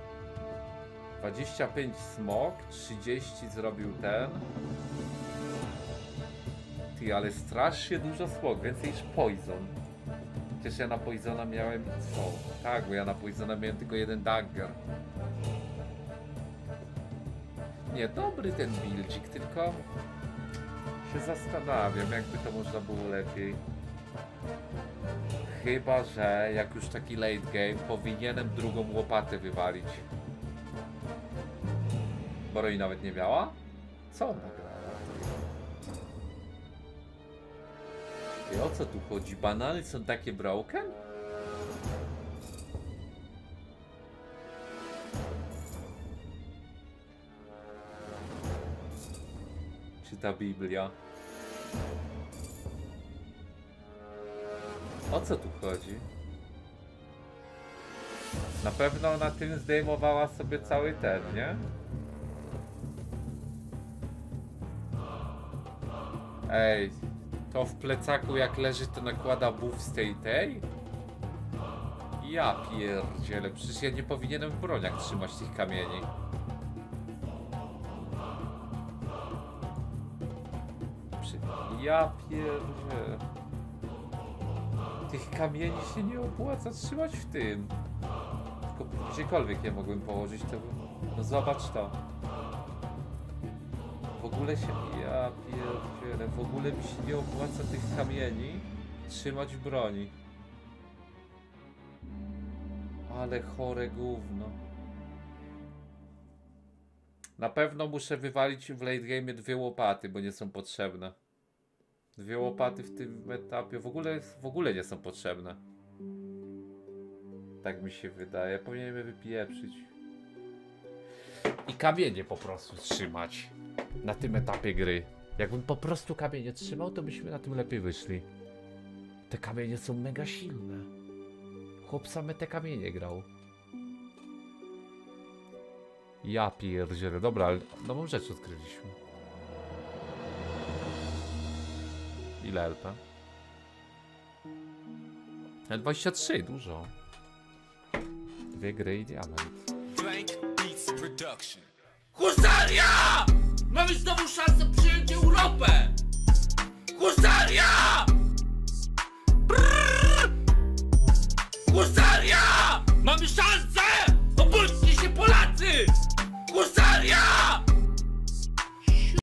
25 smok, 30 zrobił ten. ty, ale strasznie dużo smog, więcej niż Poison. Przecież ja na Poisona miałem co? Tak, bo ja na Poisona miałem tylko jeden dagger. Nie, dobry ten buildzik, tylko się zastanawiam, jakby to można było lepiej. Chyba że jak już taki late game, powinienem drugą łopatę wywalić. Bo jej nawet nie miała? Co ona grała? I o co tu chodzi? Banany są takie broken? Czy ta Biblia? O co tu chodzi? Na pewno na tym zdejmowała sobie cały ten, nie? Ej, to w plecaku jak leży, to nakłada buff z tej? Ja pierdzielę, przecież ja nie powinienem w broniach trzymać tych kamieni. Ja pierdzielę. Tych kamieni się nie opłaca trzymać w tym. Tylko gdziekolwiek je mogłem położyć, to... No zobacz to. W ogóle się... Ja pierdzielę. W ogóle mi się nie opłaca tych kamieni trzymać w broni. Ale chore gówno. Na pewno muszę wywalić w late game 2 łopaty, bo nie są potrzebne. 2 łopaty w tym etapie w ogóle nie są potrzebne. Tak mi się wydaje. Powinienem je wypieprzyć. I kamienie po prostu trzymać. Na tym etapie gry. Jakbym po prostu kamienie trzymał, to byśmy na tym lepiej wyszli. Te kamienie są mega silne. Chłop same te kamienie grał. Ja pierdzielę. Dobra, ale nową rzecz odkryliśmy. Ile LP? 23, dużo. 2 gry i diament. Husaria! Mamy znowu szansę przyjąć